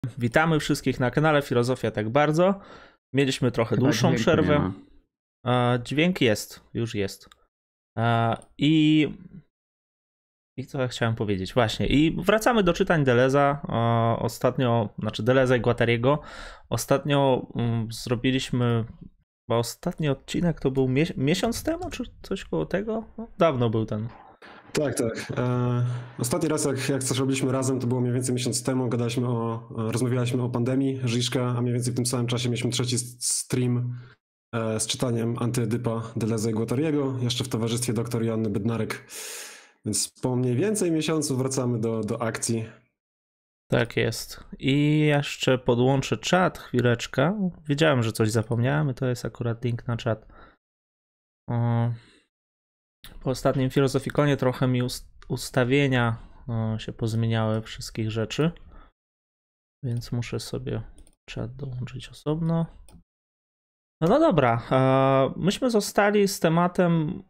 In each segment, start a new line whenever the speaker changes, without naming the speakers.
Witamy wszystkich na kanale Filozofia Tak Bardzo. Mieliśmy trochę dłuższą przerwę. Dźwięk jest, już jest. I co ja chciałem powiedzieć? Właśnie, i wracamy do czytań Deleuza. Ostatnio, znaczy Deleuza i Guattariego. Ostatnio zrobiliśmy, bo ostatni odcinek to był miesiąc temu, czy coś koło tego? No, dawno był ten.
Tak. Ostatni raz, jak coś robiliśmy razem, to było mniej więcej miesiąc temu. Rozmawialiśmy o pandemii Żyżka, a mniej więcej w tym samym czasie mieliśmy trzeci stream z czytaniem Antyedypa Deleuza i Guattariego, jeszcze w towarzystwie dr Joanny Bednarek. Więc po mniej więcej miesiącu wracamy do akcji.
Tak jest. I jeszcze podłączę czat, chwileczkę. Wiedziałem, że coś zapomniałem i to jest akurat link na czat. Po ostatnim Filozofikonie trochę mi ustawienia się pozmieniały wszystkich rzeczy, więc muszę sobie czat dołączyć osobno. No dobra, myśmy zostali z tematem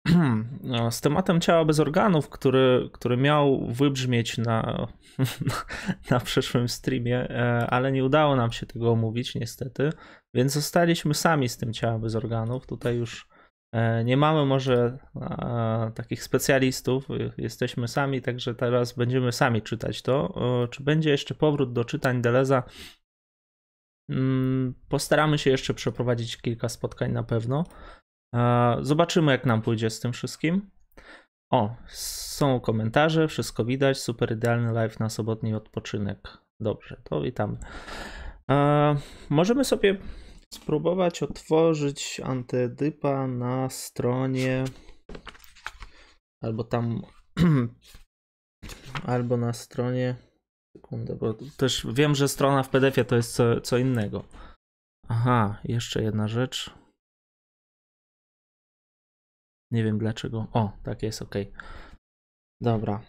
ciała bez organów, który miał wybrzmieć na przyszłym streamie, ale nie udało nam się tego omówić niestety, więc zostaliśmy sami z tym ciałem bez organów. Tutaj już nie mamy może takich specjalistów, jesteśmy sami, także teraz będziemy sami czytać to. Czy będzie jeszcze powrót do czytań Deleuza? Postaramy się jeszcze przeprowadzić kilka spotkań na pewno. Zobaczymy, jak nam pójdzie z tym wszystkim. O, są komentarze, wszystko widać, super idealny live na sobotni odpoczynek. Dobrze, to witamy. Możemy sobie spróbować otworzyć Antyedypa na stronie albo na stronie, sekundę, bo też wiem, że strona w PDF-ie to jest co innego. Aha, jeszcze jedna rzecz. Nie wiem dlaczego. O, tak jest, ok. Dobra.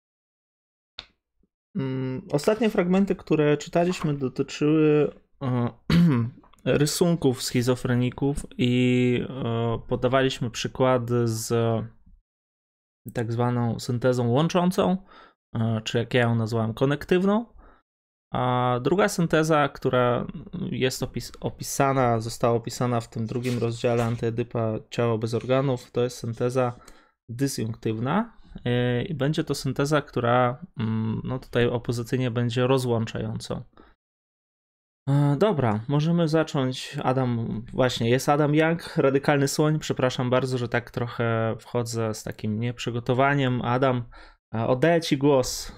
Ostatnie fragmenty, które czytaliśmy, dotyczyły rysunków schizofreników i podawaliśmy przykłady z tak zwaną syntezą łączącą, czy jak ja ją nazwałem, konektywną. A druga synteza, która jest została opisana w tym drugim rozdziale Antyedypa Ciało bez organów, to jest synteza dysjunktywna i będzie to synteza, która no tutaj opozycyjnie będzie rozłączającą. Dobra, możemy zacząć. Jest Adam Young, Radykalny Słoń. Przepraszam bardzo, że tak trochę wchodzę z takim nieprzygotowaniem. Adam, oddaję Ci głos.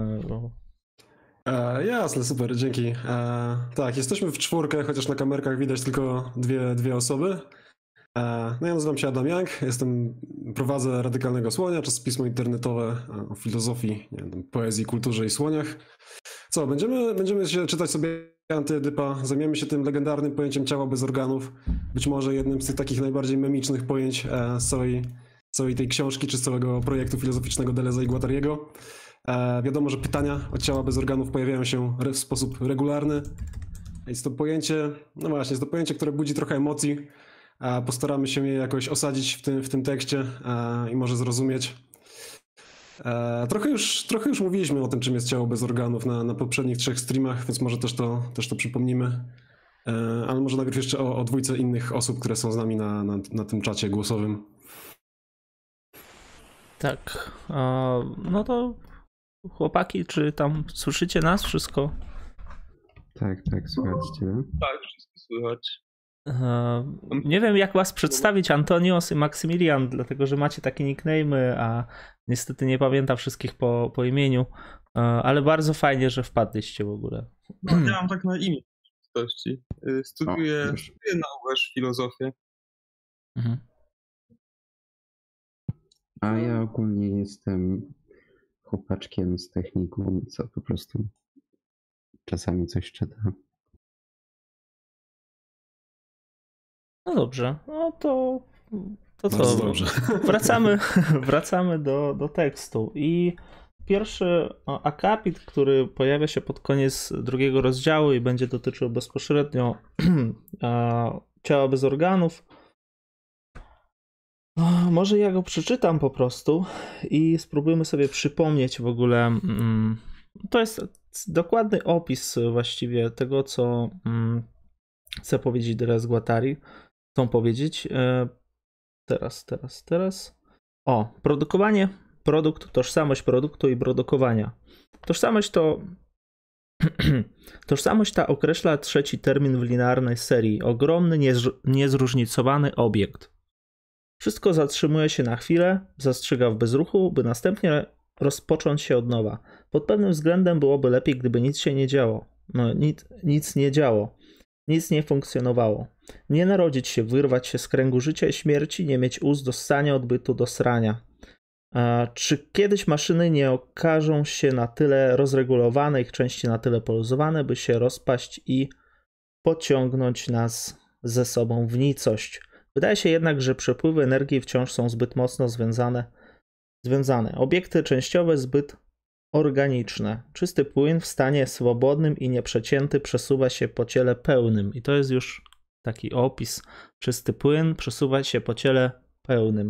Jasne, super, dzięki. Tak, jesteśmy w czwórkę, chociaż na kamerkach widać tylko dwie osoby. No ja nazywam się Adam Young, prowadzę Radykalnego Słonia, czasopismo internetowe o filozofii, poezji, kulturze i słoniach. Co, będziemy się czytać sobie Antyedypa, zajmiemy się tym legendarnym pojęciem ciała bez organów, być może jednym z tych takich najbardziej memicznych pojęć z całej tej książki, czy z całego projektu filozoficznego Deleuza i Guattariego. Wiadomo, że pytania o ciała bez organów pojawiają się w sposób regularny. Jest to pojęcie, no właśnie, jest to pojęcie, które budzi trochę emocji. Postaramy się je jakoś osadzić w tym tekście i może zrozumieć. Trochę już mówiliśmy o tym, czym jest ciało bez organów na poprzednich 3 streamach, więc może też to przypomnimy. Ale może najpierw jeszcze o dwójce innych osób, które są z nami na tym czacie głosowym.
Tak, no to chłopaki, czy tam słyszycie nas wszystko?
Tak, słychać ciebie.
Tak, wszystko słychać.
Nie wiem, jak was przedstawić, Antonios i Maksymilian, dlatego że macie takie nickname'y, a niestety nie pamiętam wszystkich po imieniu, ale bardzo fajnie, że wpadliście w ogóle.
Ja mam tak na imię w rzeczywistości. Studiuję na UES filozofię.
Mhm.
A ja ogólnie jestem chłopaczkiem z technikum, co po prostu czasami coś czyta.
No dobrze, no to
Bardzo
co?
dobrze.
Wracamy do tekstu. I pierwszy akapit, który pojawia się pod koniec drugiego rozdziału i będzie dotyczył bezpośrednio ciała bez organów. Może ja go przeczytam po prostu i spróbujmy sobie przypomnieć w ogóle. To jest dokładny opis właściwie tego, co chce powiedzieć teraz Guattari. Chcą powiedzieć teraz. O, produkowanie, produkt, tożsamość produktu i produkowania. Tożsamość ta określa trzeci termin w linearnej serii. Ogromny, niezróżnicowany obiekt. Wszystko zatrzymuje się na chwilę, zastrzyga w bezruchu, by następnie rozpocząć się od nowa. Pod pewnym względem byłoby lepiej, gdyby nic się nie działo. Nic nie działo. Nic nie funkcjonowało. Nie narodzić się, wyrwać się z kręgu życia i śmierci, nie mieć ust do ssania, odbytu do srania. Czy kiedyś maszyny nie okażą się na tyle rozregulowane, ich części na tyle poluzowane, by się rozpaść i pociągnąć nas ze sobą w nicość? Wydaje się jednak, że przepływy energii wciąż są zbyt mocno związane. Obiekty częściowe zbyt organiczne. Czysty płyn w stanie swobodnym i nieprzecięty przesuwa się po ciele pełnym. I to jest już taki opis. Czysty płyn przesuwa się po ciele pełnym.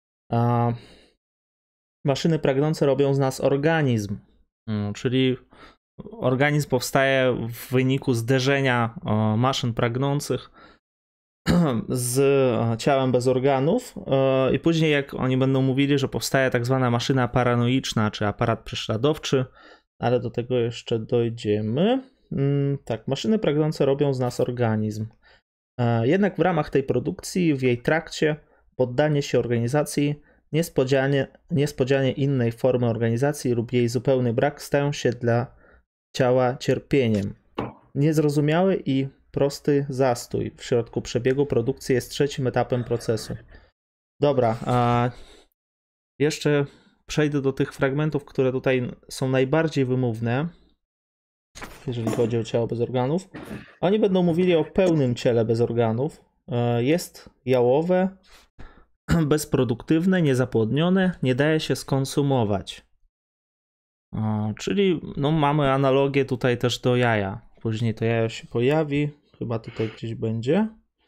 Maszyny pragnące robią z nas organizm. Czyli organizm powstaje w wyniku zderzenia maszyn pragnących z ciałem bez organów i później jak oni będą mówili, że powstaje tak zwana maszyna paranoiczna, czy aparat prześladowczy, ale do tego jeszcze dojdziemy. Tak, maszyny pragnące robią z nas organizm. Jednak w ramach tej produkcji, w jej trakcie, poddanie się organizacji, niespodzianie innej formy organizacji lub jej zupełny brak stają się dla ciała cierpieniem. Niezrozumiały i prosty zastój w środku przebiegu produkcji jest trzecim etapem procesu. Dobra, a jeszcze przejdę do tych fragmentów, które tutaj są najbardziej wymówne, jeżeli chodzi o ciało bez organów. Oni będą mówili o pełnym ciele bez organów. Jest jałowe, bezproduktywne, niezapłodnione, nie daje się skonsumować. Czyli no, mamy analogię tutaj też do jaja. Później to jajo się pojawi, chyba tutaj gdzieś będzie.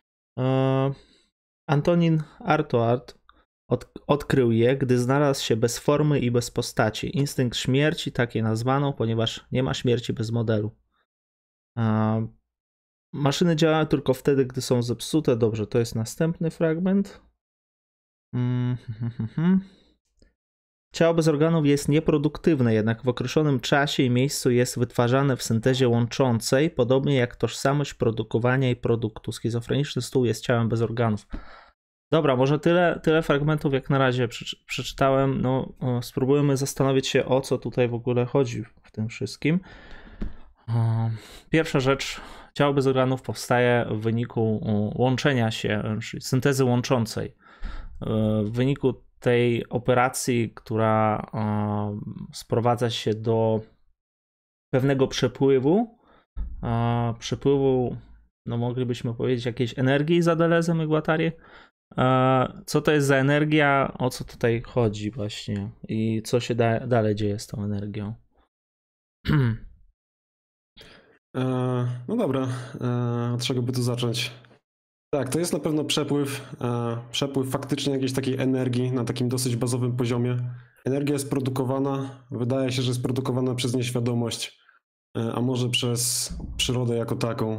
Antonin Artaud odkrył je, gdy znalazł się bez formy i bez postaci. Instynkt śmierci, tak je nazwano, ponieważ nie ma śmierci bez modelu. Maszyny działają tylko wtedy, gdy są zepsute. Dobrze, to jest następny fragment. Ciało bez organów jest nieproduktywne, jednak w określonym czasie i miejscu jest wytwarzane w syntezie łączącej, podobnie jak tożsamość produkowania i produktu. Schizofreniczny stół jest ciałem bez organów. Dobra, może tyle fragmentów jak na razie przeczytałem. No, spróbujemy zastanowić się, o co tutaj w ogóle chodzi w tym wszystkim. Pierwsza rzecz, ciało bez organów powstaje w wyniku łączenia się, czyli syntezy łączącej. W wyniku tej operacji, która sprowadza się do pewnego przepływu, no moglibyśmy powiedzieć jakiejś energii za Delezem i Guattari. Co to jest za energia, o co tutaj chodzi właśnie i co się dalej dzieje z tą energią?
No dobra, od czego by tu zacząć? Tak, to jest na pewno przepływ faktycznie jakiejś takiej energii na takim dosyć bazowym poziomie. Energia jest produkowana, wydaje się, że jest produkowana przez nieświadomość, a może przez przyrodę jako taką.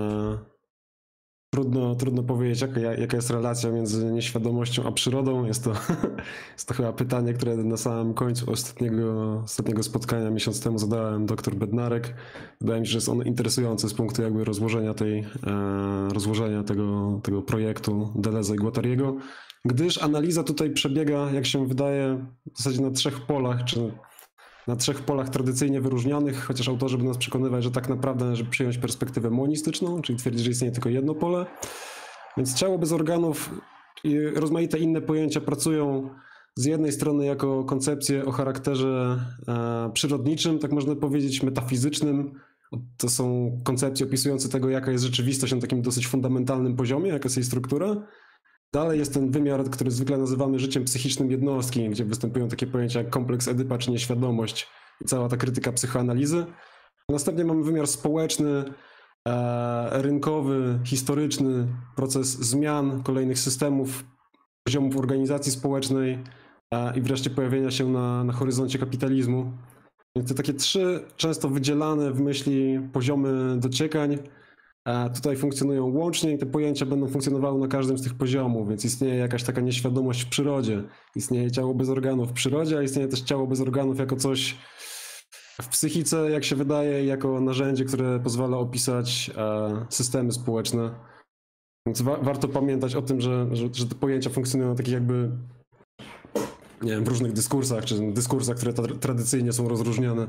Trudno powiedzieć, jaka jest relacja między nieświadomością a przyrodą. Jest to chyba pytanie, które na samym końcu ostatniego spotkania miesiąc temu zadałem dr Bednarek. Wydaje mi się, że jest on interesujący z punktu jakby rozłożenia tego projektu Deleza i Guattariego, gdyż analiza tutaj przebiega, jak się wydaje, w zasadzie na 3 polach, czy na 3 polach tradycyjnie wyróżnionych, chociaż autorzy by nas przekonywać, że tak naprawdę należy przyjąć perspektywę monistyczną, czyli twierdzić, że istnieje tylko jedno pole. Więc ciało bez organów i rozmaite inne pojęcia pracują z jednej strony jako koncepcje o charakterze przyrodniczym, tak można powiedzieć, metafizycznym. To są koncepcje opisujące tego, jaka jest rzeczywistość na takim dosyć fundamentalnym poziomie, jaka jest jej struktura. Dalej jest ten wymiar, który zwykle nazywamy życiem psychicznym jednostki, gdzie występują takie pojęcia jak kompleks Edypa czy nieświadomość i cała ta krytyka psychoanalizy. Następnie mamy wymiar społeczny, rynkowy, historyczny, proces zmian kolejnych systemów, poziomów organizacji społecznej i wreszcie pojawienia się na horyzoncie kapitalizmu. Więc te takie 3 często wydzielane w myśli poziomy dociekań tutaj funkcjonują łącznie i te pojęcia będą funkcjonowały na każdym z tych poziomów, więc istnieje jakaś taka nieświadomość w przyrodzie. Istnieje ciało bez organów w przyrodzie, a istnieje też ciało bez organów jako coś w psychice, jak się wydaje, jako narzędzie, które pozwala opisać systemy społeczne. Więc warto pamiętać o tym, że te pojęcia funkcjonują takich jakby, nie wiem, w różnych dyskursach, czy dyskursach, które tradycyjnie są rozróżniane.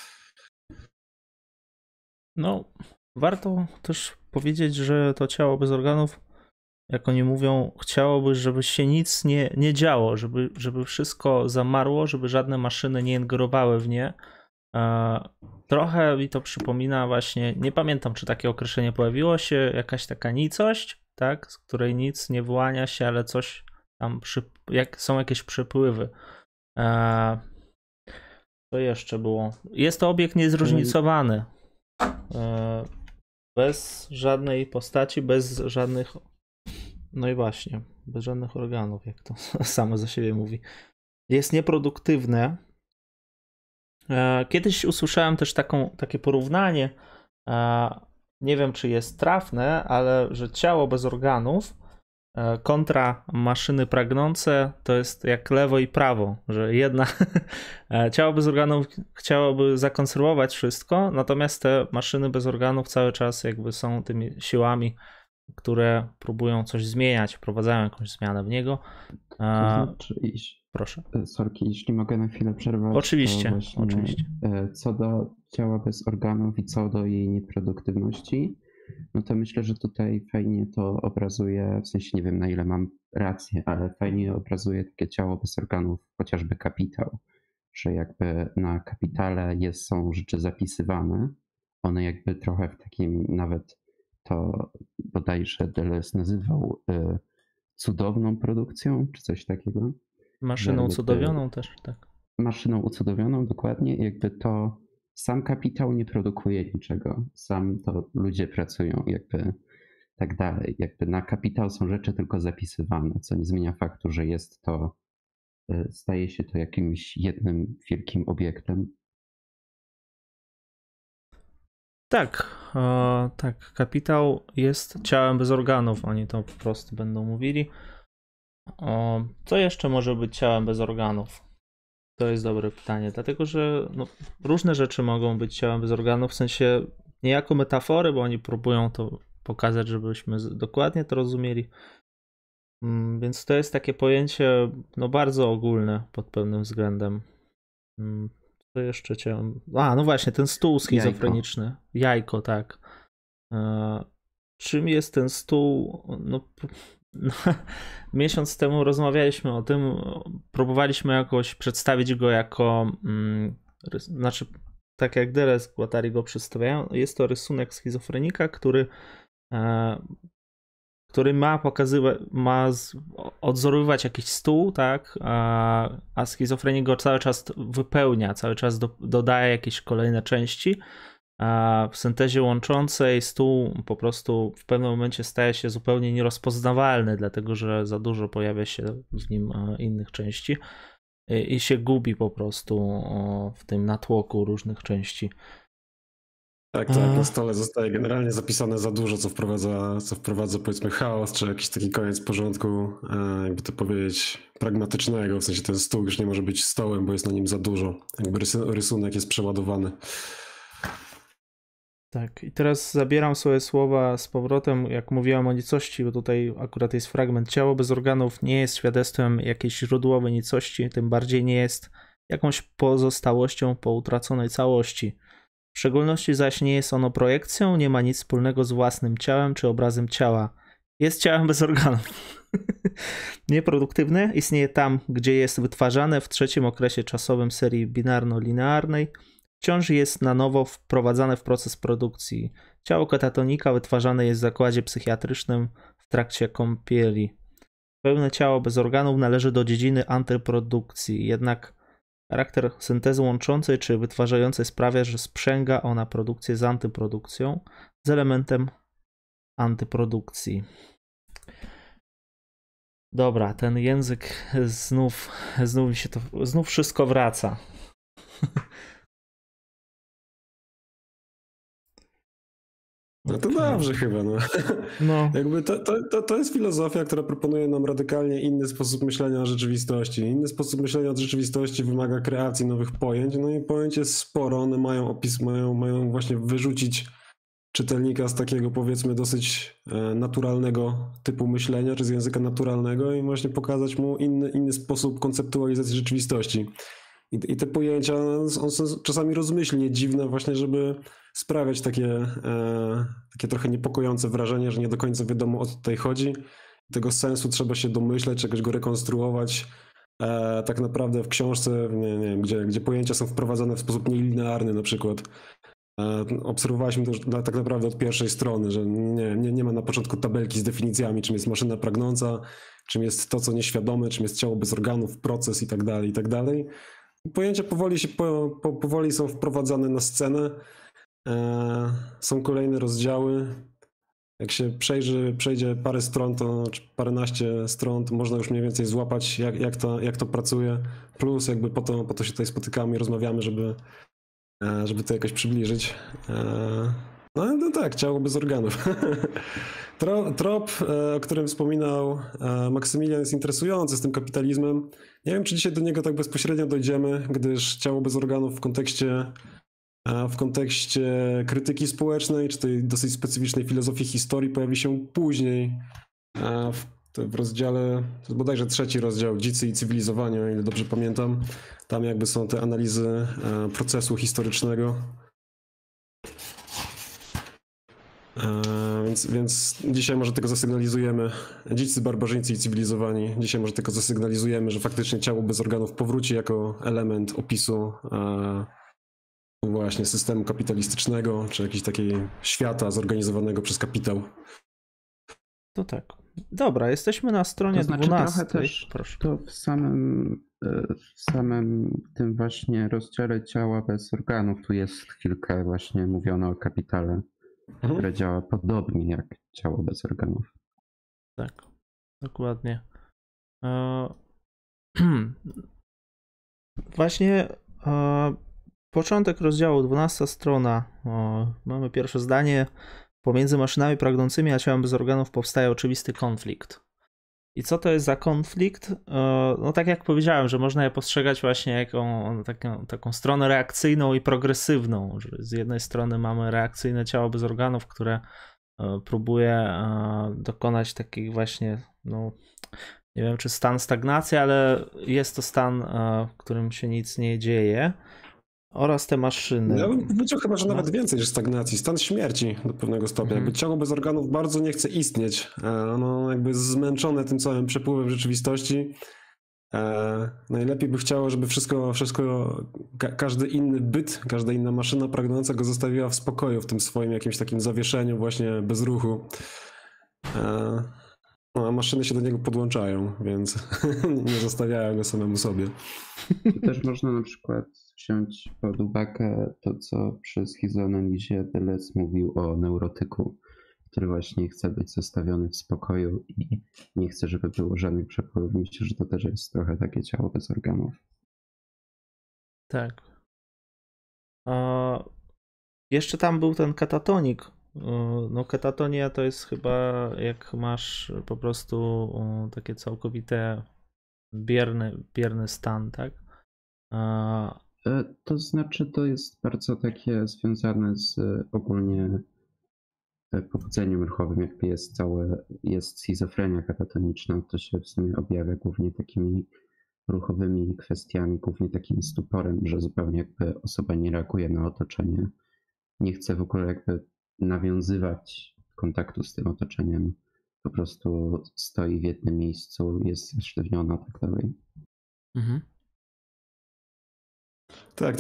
No, warto też powiedzieć, że to ciało bez organów, jak oni mówią, chciałoby, żeby się nic nie działo, żeby wszystko zamarło, żeby żadne maszyny nie ingerowały w nie. Trochę mi to przypomina właśnie, nie pamiętam, czy takie określenie pojawiło się, jakaś taka nicość, tak, z której nic nie wyłania się, ale coś tam, są jakieś przepływy. Co jeszcze było? Jest to obiekt niezróżnicowany. Bez żadnej postaci, bez żadnych, no i właśnie, bez żadnych organów, jak to samo za siebie mówi. Jest nieproduktywne. Kiedyś usłyszałem też takie porównanie, nie wiem, czy jest trafne, ale że ciało bez organów kontra maszyny pragnące to jest jak lewo i prawo, że ciało bez organów chciałoby zakonserwować wszystko, natomiast te maszyny bez organów cały czas jakby są tymi siłami, które próbują coś zmieniać, wprowadzają jakąś zmianę w niego.
To znaczy,
proszę.
Sorki, jeśli mogę na chwilę przerwać.
Oczywiście,
właśnie,
oczywiście.
Co do ciała bez organów i co do jej nieproduktywności, no to myślę, że tutaj fajnie to obrazuje, w sensie nie wiem, na ile mam rację, ale fajnie obrazuje takie ciało bez organów, chociażby kapitał, że jakby na kapitale są rzeczy zapisywane, one jakby trochę w takim, nawet to bodajże Deleuze nazywał cudowną produkcją, czy coś takiego.
Maszyną ucudowioną też, tak.
Maszyną ucudowioną, dokładnie, jakby to sam kapitał nie produkuje niczego, sam to ludzie pracują, jakby tak dalej. Jakby na kapitał są rzeczy tylko zapisywane, co nie zmienia faktu, że jest to, staje się to jakimś jednym wielkim obiektem.
Tak, tak, kapitał jest ciałem bez organów, oni to po prostu będą mówili. Co jeszcze może być ciałem bez organów? To jest dobre pytanie, dlatego że różne rzeczy mogą być ciałem bez organów, w sensie nie jako metafory, bo oni próbują to pokazać, żebyśmy dokładnie to rozumieli. Więc to jest takie pojęcie bardzo ogólne pod pewnym względem. Co jeszcze ciałem? No właśnie, ten stół schizofreniczny. Jajko, tak. Czym jest ten stół? Miesiąc temu rozmawialiśmy o tym, próbowaliśmy jakoś przedstawić go jako, znaczy tak jak Deleuze, Guattari go przedstawiają, jest to rysunek schizofrenika, który ma odzorowywać jakiś stół, tak, a schizofrenik go cały czas wypełnia, cały czas dodaje jakieś kolejne części. W syntezie łączącej stół po prostu w pewnym momencie staje się zupełnie nierozpoznawalny, dlatego że za dużo pojawia się w nim innych części i się gubi po prostu w tym natłoku różnych części.
Tak, na stole zostaje generalnie zapisane za dużo, co wprowadza powiedzmy chaos, czy jakiś taki koniec porządku, jakby to powiedzieć, pragmatycznego, w sensie ten stół już nie może być stołem, bo jest na nim za dużo, jakby rysunek jest przeładowany.
Tak, i teraz zabieram swoje słowa z powrotem, jak mówiłem o nicości, bo tutaj akurat jest fragment. Ciało bez organów nie jest świadectwem jakiejś źródłowej nicości, tym bardziej nie jest jakąś pozostałością po utraconej całości. W szczególności zaś nie jest ono projekcją, nie ma nic wspólnego z własnym ciałem czy obrazem ciała. Jest ciałem bez organów. Nieproduktywne, istnieje tam, gdzie jest wytwarzane w trzecim okresie czasowym serii binarno-linearnej. Wciąż jest na nowo wprowadzane w proces produkcji. Ciało katatonika wytwarzane jest w zakładzie psychiatrycznym w trakcie kąpieli. Pełne ciało bez organów należy do dziedziny antyprodukcji, jednak charakter syntezy łączącej czy wytwarzającej sprawia, że sprzęga ona produkcję z antyprodukcją, z elementem antyprodukcji. Dobra, ten język znów mi się to, znów wszystko wraca.
No to dobrze chyba, no.
No.
Jakby to jest filozofia, która proponuje nam radykalnie inny sposób myślenia o rzeczywistości. Inny sposób myślenia o rzeczywistości wymaga kreacji nowych pojęć, no i pojęć jest sporo, one mają właśnie wyrzucić czytelnika z takiego, powiedzmy, dosyć naturalnego typu myślenia, czy z języka naturalnego i właśnie pokazać mu inny sposób konceptualizacji rzeczywistości. I te pojęcia są czasami rozmyślnie dziwne właśnie, żeby sprawiać takie trochę niepokojące wrażenie, że nie do końca wiadomo, o co tutaj chodzi. Tego sensu trzeba się domyśleć, czegoś go rekonstruować. Tak naprawdę w książce, nie wiem, gdzie pojęcia są wprowadzane w sposób nielinearny na przykład. Obserwowaliśmy to już tak naprawdę od pierwszej strony, że nie ma na początku tabelki z definicjami, czym jest maszyna pragnąca, czym jest to, co nieświadome, czym jest ciało bez organów, proces i tak dalej, i tak dalej. Pojęcia powoli są wprowadzane na scenę. Są kolejne rozdziały. Jak się przejdzie parę stron, czy paręnaście stron, to można już mniej więcej złapać, jak to pracuje. Plus jakby po to się tutaj spotykamy i rozmawiamy, żeby to jakoś przybliżyć. No tak, ciało bez organów. Trop, o którym wspominał Maksymilian, jest interesujący z tym kapitalizmem. Nie wiem, czy dzisiaj do niego tak bezpośrednio dojdziemy, gdyż ciało bez organów w kontekście krytyki społecznej, czy tej dosyć specyficznej filozofii historii pojawi się później. W rozdziale, to jest bodajże 3 rozdział, Dzicy i cywilizowanie, o ile dobrze pamiętam. Tam jakby są te analizy procesu historycznego. Więc dzisiaj może tylko zasygnalizujemy, Dzicy, barbarzyńcy i cywilizowani, dzisiaj może tylko zasygnalizujemy, że faktycznie ciało bez organów powróci jako element opisu właśnie systemu kapitalistycznego, czy jakiegoś takiego świata zorganizowanego przez kapitał.
To tak. Dobra, jesteśmy na stronie 12.
Trochę też proszę. To w samym tym właśnie rozdziale ciała bez organów tu jest chwilkę właśnie mówiono o kapitale, które działa podobnie jak ciało bez organów.
Tak, dokładnie. Właśnie początek rozdziału, 12 strona. Mamy pierwsze zdanie. Pomiędzy maszynami pragnącymi a ciałem bez organów powstaje oczywisty konflikt. I co to jest za konflikt? No tak jak powiedziałem, że można je postrzegać właśnie jako taką stronę reakcyjną i progresywną. Że z jednej strony mamy reakcyjne ciało bez organów, które próbuje dokonać takich właśnie, no nie wiem czy stan stagnacji, ale jest to stan, w którym się nic nie dzieje. Oraz te maszyny.
Ja bym powiedział chyba, że nawet więcej niż stagnacji. Stan śmierci do pewnego stopnia. Jakby ciało bez organów bardzo nie chce istnieć. Ono jakby zmęczone tym całym przepływem rzeczywistości. Najlepiej by chciało, żeby każdy inny byt, każda inna maszyna pragnąca go zostawiła w spokoju, w tym swoim jakimś takim zawieszeniu właśnie bez ruchu. A maszyny się do niego podłączają, więc nie zostawiają go samemu sobie.
Tu też można na przykład wziąć pod uwagę to, co przy schizoanalizie Deleuze mówił o neurotyku, który właśnie chce być zostawiony w spokoju i nie chce, żeby było żadnych przepływów. Myślę, że to też jest trochę takie ciało bez organów.
Tak. Jeszcze tam był ten katatonik. No katatonia to jest chyba jak masz po prostu takie całkowite bierny stan, tak?
To znaczy to jest bardzo takie związane z ogólnie powodzeniem ruchowym, jakby jest schizofrenia katatoniczna, to się w sumie objawia głównie takimi ruchowymi kwestiami, głównie takim stuporem, że zupełnie jakby osoba nie reaguje na otoczenie, nie chce w ogóle jakby nawiązywać kontaktu z tym otoczeniem, po prostu stoi w jednym miejscu, jest zasztywniona, tak dalej.
Mhm.
Tak.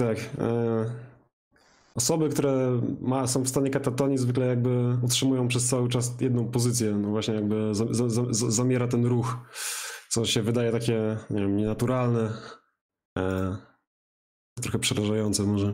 Osoby, które są w stanie katatonii, zwykle jakby utrzymują przez cały czas jedną pozycję, no właśnie jakby zamiera ten ruch, co się wydaje takie, nie wiem, nienaturalne, trochę przerażające może.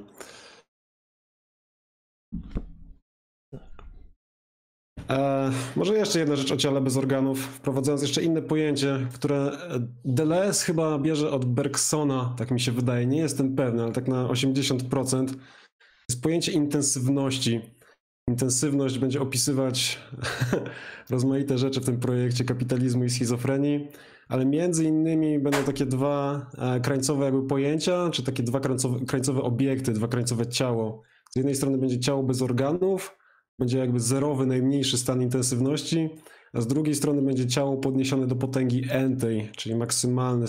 Może jeszcze jedna rzecz o ciele bez organów, wprowadzając jeszcze inne pojęcie, które Deleuze chyba bierze od Bergsona, tak mi się wydaje, nie jestem pewny, ale tak na 80%, jest pojęcie intensywności. intensywność będzie opisywać rozmaite rzeczy w tym projekcie kapitalizmu i schizofrenii, ale między innymi będą takie dwa krańcowe jakby pojęcia, czy takie dwa krańcowe obiekty, dwa krańcowe ciało. Z jednej strony będzie ciało bez organów, będzie jakby zerowy, najmniejszy stan intensywności, a z drugiej strony będzie ciało podniesione do potęgi n-tej, czyli maksymalny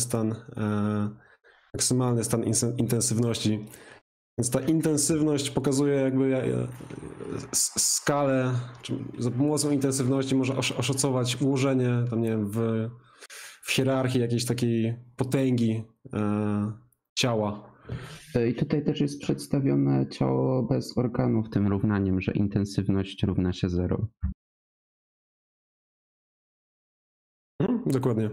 stan intensywności. Więc ta intensywność pokazuje jakby skalę, czy za pomocą intensywności można oszacować ułożenie tam, nie wiem, w hierarchii jakiejś takiej potęgi ciała.
I tutaj też jest przedstawione ciało bez organów tym równaniem, że intensywność równa się 0.
Dokładnie.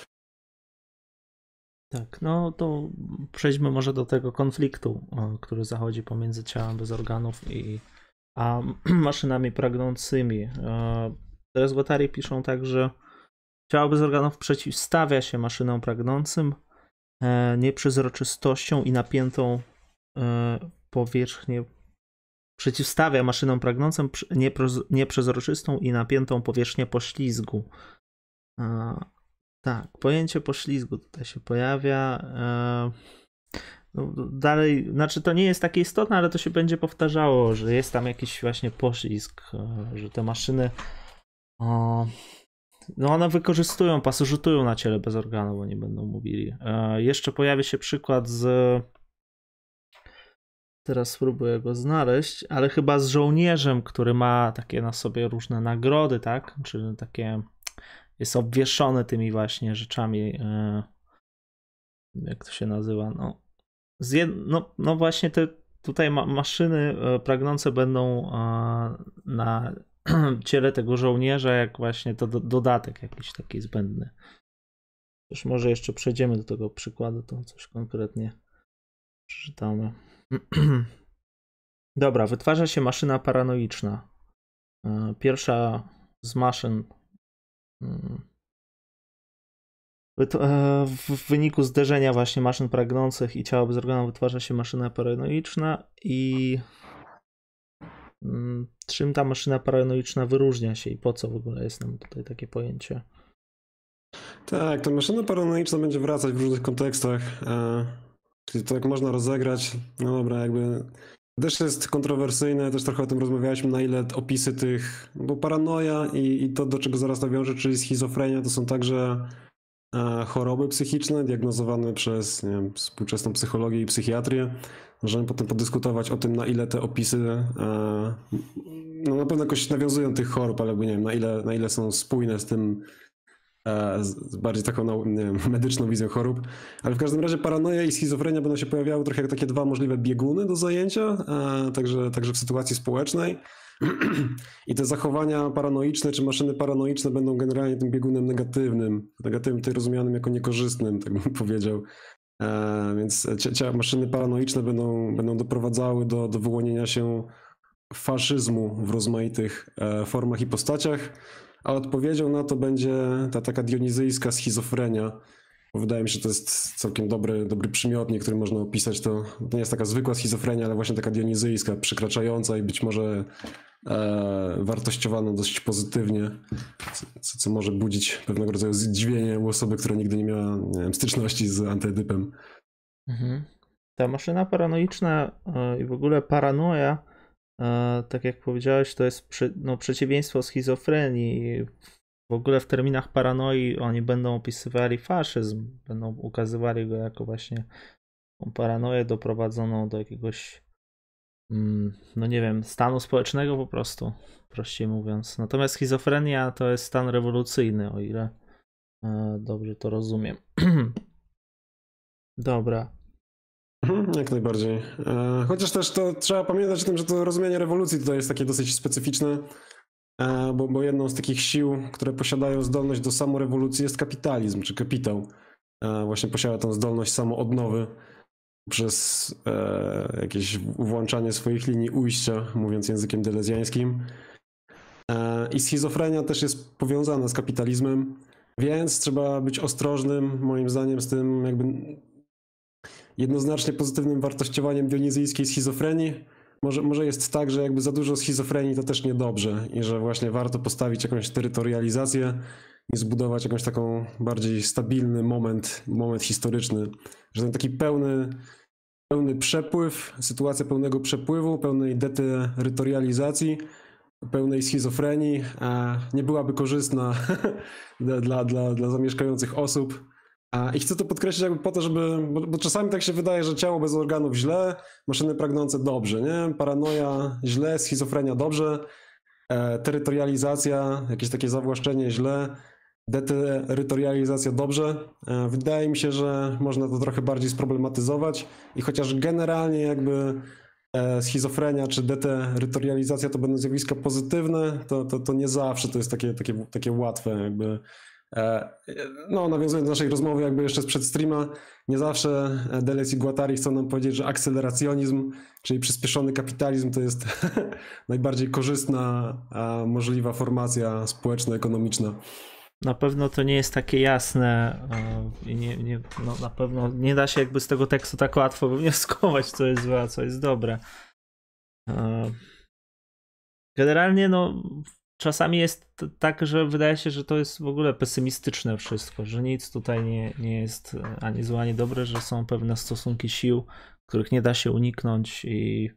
Tak, no to przejdźmy może do tego konfliktu, który zachodzi pomiędzy ciałem bez organów a maszynami pragnącymi. Teraz Guattari piszą tak, że ciało bez organów przeciwstawia się maszynom pragnącym nieprzezroczystością i napiętą powierzchnię. Przeciwstawia maszynom pragnącym nieprzezroczystą i napiętą powierzchnię poślizgu. Tak, pojęcie poślizgu tutaj się pojawia. No, dalej, znaczy to nie jest takie istotne, ale to się będzie powtarzało, że jest tam jakiś właśnie poślizg, że te maszyny no one wykorzystują, pasożytują na ciele bez organów, oni będą mówili. Jeszcze pojawi się przykład teraz spróbuję go znaleźć, ale chyba z żołnierzem, który ma takie na sobie różne nagrody, tak? Czy takie jest obwieszony tymi właśnie rzeczami, jak to się nazywa, no właśnie te tutaj maszyny pragnące będą na ciele tego żołnierza, jak właśnie to dodatek jakiś taki zbędny. Już może jeszcze przejdziemy do tego przykładu, to coś konkretnie przeczytamy. Dobra, wytwarza się maszyna paranoiczna. Pierwsza z maszyn w wyniku zderzenia właśnie maszyn pragnących i ciała bez organów wytwarza się maszyna paranoiczna i czym ta maszyna paranoiczna wyróżnia się i po co w ogóle jest nam tutaj takie pojęcie?
Tak, ta maszyna paranoiczna będzie wracać w różnych kontekstach. Czyli to jak można rozegrać, no dobra, jakby też jest kontrowersyjne, też trochę o tym rozmawialiśmy, na ile opisy tych, bo paranoja i to, do czego zaraz nawiążę, czyli schizofrenia, to są także choroby psychiczne diagnozowane przez, nie wiem, współczesną psychologię i psychiatrię. Możemy potem podyskutować o tym, na ile te opisy no na pewno jakoś nawiązują tych chorób, ale nie wiem, na ile są spójne z tym, z bardziej taką, nie wiem, medyczną wizją chorób. Ale w każdym razie paranoja i schizofrenia będą się pojawiały trochę jak takie dwa możliwe bieguny do zajęcia, także w sytuacji społecznej. I te zachowania paranoiczne czy maszyny paranoiczne będą generalnie tym biegunem negatywnym tutaj rozumianym jako niekorzystnym, tak bym powiedział. Więc maszyny paranoiczne będą doprowadzały do wyłonienia się faszyzmu w rozmaitych formach i postaciach, a odpowiedzią na to będzie ta taka dionizyjska schizofrenia. Bo wydaje mi się, że to jest całkiem dobry przymiotnik, który można opisać. To nie jest taka zwykła schizofrenia, ale właśnie taka dionizyjska, przekraczająca i być może wartościowana dość pozytywnie, co może budzić pewnego rodzaju zdziwienie u osoby, która nigdy nie miała, nie wiem, styczności z antydypem.
Mhm. Ta maszyna paranoiczna i w ogóle paranoja, tak jak powiedziałeś, to jest przeciwieństwo schizofrenii. W ogóle w terminach paranoi oni będą opisywali faszyzm, będą ukazywali go jako właśnie paranoję doprowadzoną do jakiegoś, no nie wiem, stanu społecznego po prostu, prościej mówiąc. Natomiast schizofrenia to jest stan rewolucyjny, o ile dobrze to rozumiem. Dobra.
Jak najbardziej. Chociaż też to trzeba pamiętać o tym, że to rozumienie rewolucji tutaj jest takie dosyć specyficzne, bo jedną z takich sił, które posiadają zdolność do samorewolucji, jest kapitalizm, czy kapitał. Właśnie posiada tą zdolność samoodnowy przez jakieś włączanie swoich linii ujścia, mówiąc językiem delezjańskim. I schizofrenia też jest powiązana z kapitalizmem, więc trzeba być ostrożnym, moim zdaniem, z tym jakby jednoznacznie pozytywnym wartościowaniem dionizyjskiej schizofrenii, może jest tak, że jakby za dużo schizofrenii to też niedobrze i że właśnie warto postawić jakąś terytorializację i zbudować jakąś taką bardziej stabilny moment historyczny, że ten taki pełny przepływ, sytuacja pełnego przepływu, pełnej deterytorializacji, pełnej schizofrenii nie byłaby korzystna dla zamieszkających osób. I chcę to podkreślić jakby po to, bo czasami tak się wydaje, że ciało bez organów źle, maszyny pragnące dobrze, nie? Paranoja źle, schizofrenia dobrze, terytorializacja, jakieś takie zawłaszczenie źle, deterytorializacja dobrze. Wydaje mi się, że można to trochę bardziej sproblematyzować i chociaż generalnie jakby schizofrenia czy deterytorializacja to będą zjawiska pozytywne, to nie zawsze to jest takie łatwe jakby. No, nawiązując do naszej rozmowy jakby jeszcze sprzed streama, nie zawsze Deleuze i Guattari chcą nam powiedzieć, że akceleracjonizm, czyli przyspieszony kapitalizm to jest najbardziej korzystna, możliwa formacja społeczno-ekonomiczna.
Na pewno to nie jest takie jasne i no na pewno nie da się jakby z tego tekstu tak łatwo wywnioskować, co jest złe, a co jest dobre. Generalnie no czasami jest tak, że wydaje się, że to jest w ogóle pesymistyczne wszystko, że nic tutaj nie jest ani złe, ani dobre, że są pewne stosunki sił, których nie da się uniknąć i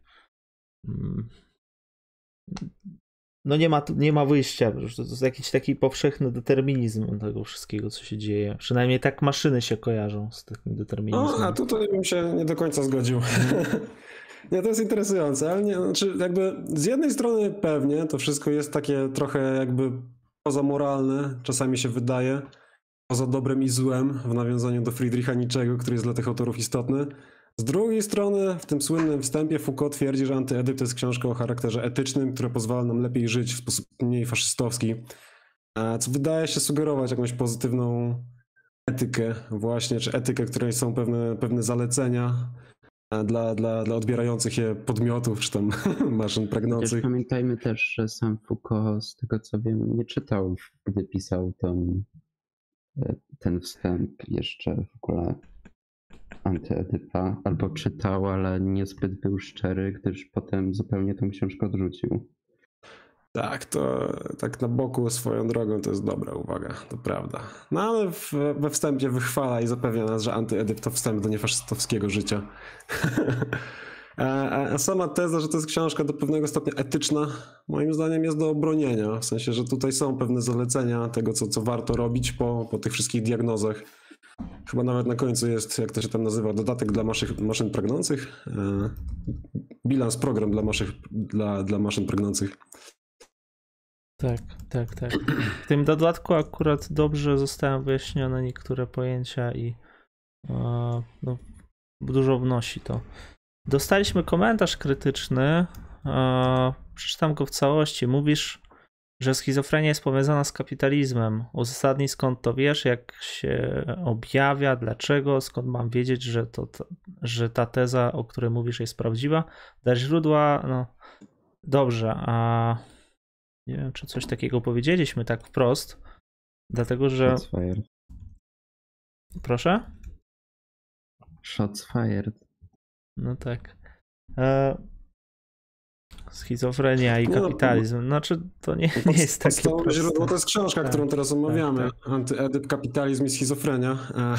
no nie ma wyjścia, to jest jakiś taki powszechny determinizm tego wszystkiego, co się dzieje. Przynajmniej tak maszyny się kojarzą z takim determinizmem.
A tutaj bym się nie do końca zgodził. Nie, to jest interesujące, ale nie, znaczy jakby z jednej strony pewnie to wszystko jest takie trochę jakby pozamoralne, czasami się wydaje, poza dobrem i złem w nawiązaniu do Friedricha Nietzschego, który jest dla tych autorów istotny. Z drugiej strony w tym słynnym wstępie Foucault twierdzi, że Antyedyp to jest książka o charakterze etycznym, która pozwala nam lepiej żyć w sposób mniej faszystowski, co wydaje się sugerować jakąś pozytywną etykę właśnie, czy etykę, której są pewne zalecenia dla odbierających je podmiotów, czy tam maszyn pragnących.
Pamiętajmy też, że sam Foucault, z tego co wiem, nie czytał, gdy pisał ten wstęp jeszcze w ogóle Antyedypa, albo czytał, ale niezbyt był szczery, gdyż potem zupełnie tą książkę odrzucił.
Tak, to tak na boku swoją drogą to jest dobra uwaga, to prawda. No ale we wstępie wychwala i zapewnia nas, że Antyedyp to wstęp do niefaszystowskiego życia. A sama teza, że to jest książka do pewnego stopnia etyczna, moim zdaniem jest do obronienia. W sensie, że tutaj są pewne zalecenia tego, co warto robić po tych wszystkich diagnozach. Chyba nawet na końcu jest, jak to się tam nazywa, dodatek dla maszyn pragnących. Bilans program dla maszyn pragnących.
Tak. W tym dodatku akurat dobrze zostały wyjaśnione niektóre pojęcia i no, dużo wnosi to. Dostaliśmy komentarz krytyczny, przeczytam go w całości. Mówisz, że schizofrenia jest powiązana z kapitalizmem. Uzasadnij, skąd to wiesz, jak się objawia, dlaczego, skąd mam wiedzieć, że ta teza, o której mówisz, jest prawdziwa. Daj źródła, no dobrze, a nie wiem, czy coś takiego powiedzieliśmy tak wprost, dlatego że...
Shots fired.
Proszę?
Shots fired.
No tak. Schizofrenia i kapitalizm. Znaczy, to nie jest takie
podstawowe
proste.
źródło to jest książka, którą teraz omawiamy. Tak. Antyedyp, kapitalizm i schizofrenia.